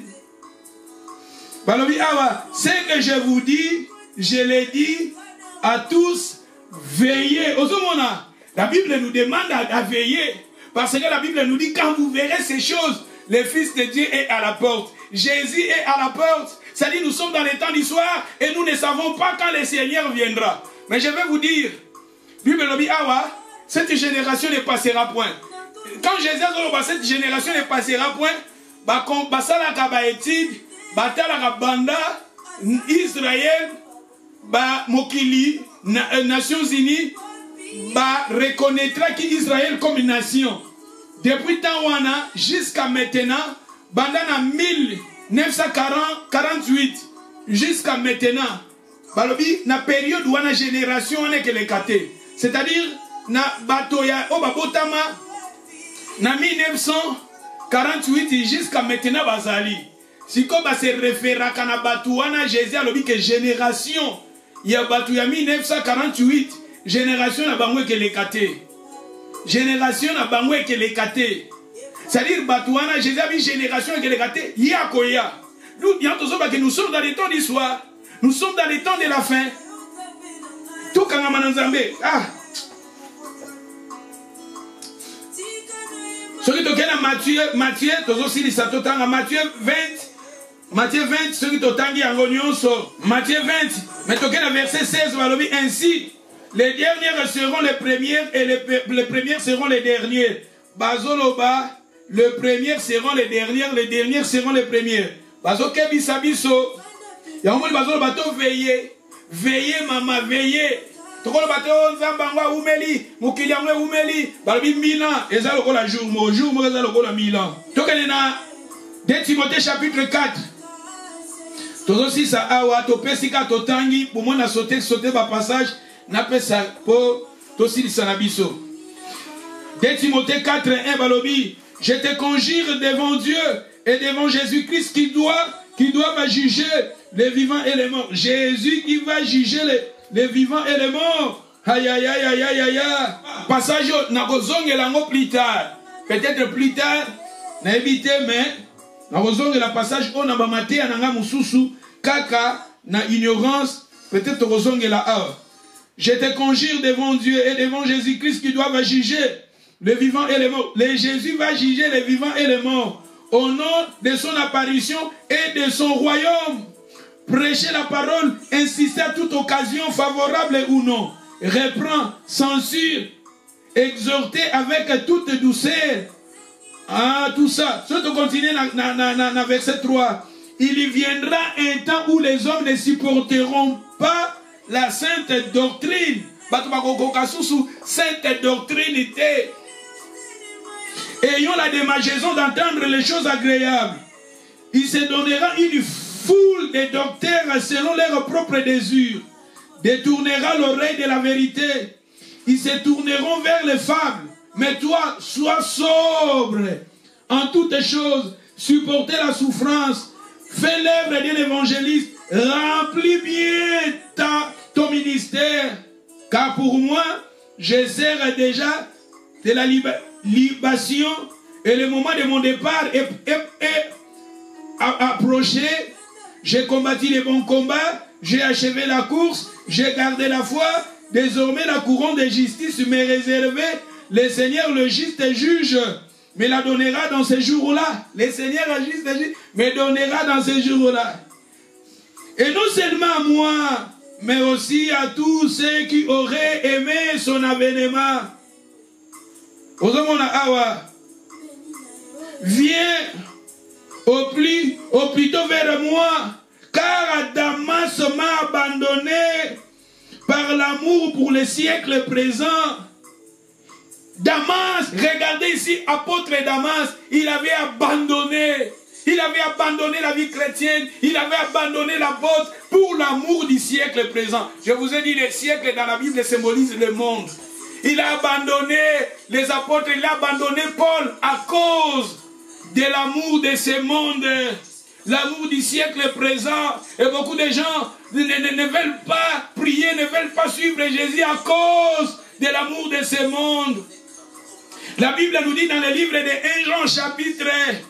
Ce que je vous dis, je l'ai dit à tous, veillez. La Bible nous demande à, à veiller, parce que la Bible nous dit, quand vous verrez ces choses, le Fils de Dieu est à la porte. Jésus est à la porte. C'est-à-dire, nous sommes dans les temps d'histoire et nous ne savons pas quand le Seigneur viendra. Mais je vais vous dire, Bible nous dit, cette génération ne passera point. Quand Jésus dit, cette génération ne passera point, bah, quand basala kaba étude, batala kabanda, Israël, bah, Mokili, na, Nations Unies, bah, reconnaîtra qu'Israël comme une nation. Depuis Tawana jusqu'à maintenant, pendant mille neuf cent quarante-huit jusqu'à maintenant, balobi na période où la génération n'est que les catés. C'est-à-dire, na batoya obabotama na mille neuf cent quarante-huit jusqu'à maintenant bazali. Si comme se réfère à kana batouana Jésus a lobi que génération, il y a batouya mille neuf cent quarante-huit génération na bangwe que les catés. Génération na bangwe que les catés. C'est-à-dire batouana Jésus a mis génération que les catés. Ya koya. Nous nous sommes dans les temps d'histoire. Nous sommes dans les temps de la fin. Tout quand on ah. Ce qui est Matthieu, Matthieu, Matthieu vingt, Matthieu vingt, ce qui est en Matthieu vingt, mais tu as verset seize, ainsi, les dernières seront les premières et les, les premières seront les dernières. Bazoloba, les premières seront les dernières, les dernières seront les premières. Bazo kebisabiso. Yamoni bazo bato veillez, veillez maman, veillez. Tokolo bato nzambangwa umeli, mukili amwe umeli, balobi mille ans, eza lokola jour mo, jour mo eza lokola mille ans. Tokene na deux Timothée chapitre quatre. Tozo si sa awa to pesika to tangi pour moi na sauter sauter ba passage na pesa po to si sanabiso. deux Timothée quatre un balobi, je te conjure devant Dieu et devant Jésus-Christ qui doit qui doit va juger les vivants et les morts. Jésus qui va juger les, les vivants et les morts. Aïe aïe aïe aïe aïe aïe. Passage n'a pas plus tard. Peut-être plus tard. na évité mais na rozonge la passage on a bamaté ananga mususu kaka na ignorance peut-être rozonge la a. Je te conjure devant Dieu et devant Jésus-Christ qui doivent juger les vivants et les morts. Le Jésus va juger les vivants et les morts au nom de son apparition et de son royaume. Prêcher la parole, insister à toute occasion favorable ou non. Reprend, censure, exhorter avec toute douceur. Ah, tout ça. Si tu continues dans verset trois. Il y viendra un temps où les hommes ne supporteront pas la sainte doctrine. Sainte doctrine. Ayant la démangeaison d'entendre les choses agréables. Il se donnera une foule de docteurs selon leurs propres désirs. Détournera l'oreille de la vérité. Ils se tourneront vers les fables. Mais toi, sois sobre en toutes choses. Supportez la souffrance. Fais l'œuvre d'un évangéliste. Remplis bien ta, ton ministère. Car pour moi, je sers déjà de la libation. Et le moment de mon départ est, est, est approché. J'ai combattu les bons combats. J'ai achevé la course. J'ai gardé la foi. Désormais, la couronne de justice m'est réservée. Le Seigneur, le juste juge, me la donnera dans ces jours-là. Le Seigneur, le juste juge, me donnera dans ces jours-là. Et non seulement à moi, mais aussi à tous ceux qui auraient aimé son avènement. Viens au plus, au plutôt vers moi, car Damas m'a abandonné par l'amour pour les siècles présents. Damas, regardez ici, apôtre Damas, il avait abandonné, il avait abandonné la vie chrétienne, il avait abandonné l'apôtre pour l'amour du siècle présent. Je vous ai dit, les siècles dans la Bible symbolisent le monde. Il a abandonné les apôtres, il a abandonné Paul à cause de l'amour de ce monde, l'amour du siècle présent. Et beaucoup de gens ne, ne, ne veulent pas prier, ne veulent pas suivre Jésus à cause de l'amour de ce monde. La Bible nous dit dans le livre de un Jean chapitre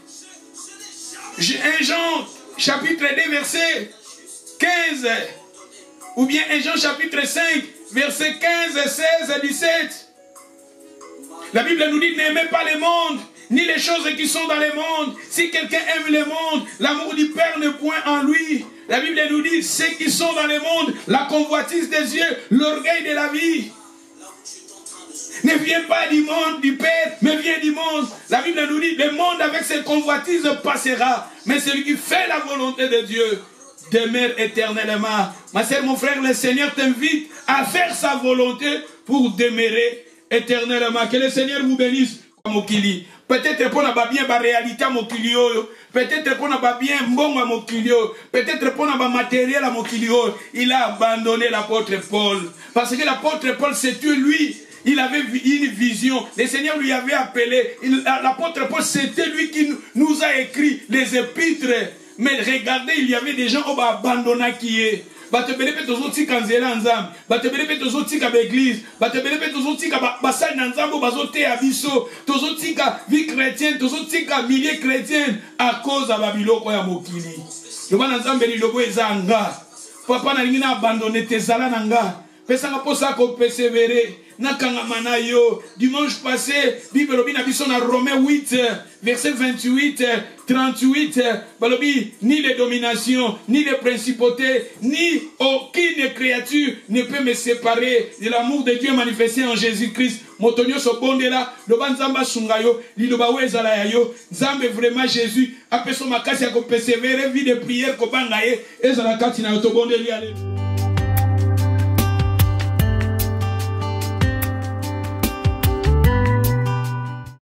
un Jean chapitre deux verset quinze ou bien un Jean chapitre cinq verset quinze, seize et dix-sept. La Bible nous dit n'aimez pas le monde ni les choses qui sont dans le monde. Si quelqu'un aime le monde, l'amour du Père ne point en lui. La Bible nous dit ceux qui sont dans le monde, la convoitise des yeux, l'orgueil de la vie. Ne viens pas du monde, du Père, mais viens du monde. La Bible nous dit, le monde avec ses convoitises passera. Mais celui qui fait la volonté de Dieu demeure éternellement. Ma sœur, mon frère, le Seigneur t'invite à faire sa volonté pour demeurer éternellement. Que le Seigneur vous bénisse. Peut-être pour n'a pas bien la réalité à Mokili. Peut-être pour n'a pas bien bon à Mokili. Peut-être pour n'a pas matériel à Mokili. Il a abandonné l'apôtre Paul. Parce que l'apôtre Paul, c'était lui. Il avait une vision. Le Seigneur lui avait appelé. L'apôtre Paul, c'était lui qui nous a écrit les épîtres. Mais regardez, il y avait des gens qui ont abandonné qui est. Batebele pe tozotika nzela nzambe, batebele pe tozotika l'église, batebele pe tozotika basali na nzambe bazoteya biso, tozotika vie chrétienne, tozotika milieu chrétien à cause ya babiloko ya mokili. Loba na nzambe lilobo eza nga. Papa na lingi na abandonné tezala na nga. Pesanga posa ko persévérer. Nakangama yo. Dimanche passé, Bible lobi na biso na Romains huit, verset vingt-huit, trente-huit, balobi ni les dominations, ni les principautés, ni aucune créature ne peut me séparer de l'amour de Dieu manifesté en Jésus-Christ. Motonyo so bondela, loba nzamba sungayo, liloba wezala ya yo, nzambe vraiment Jésus, apeso makasi ya ko persévérer, vie de prière ko bangaye, ezala kati na yo to bondeli ale.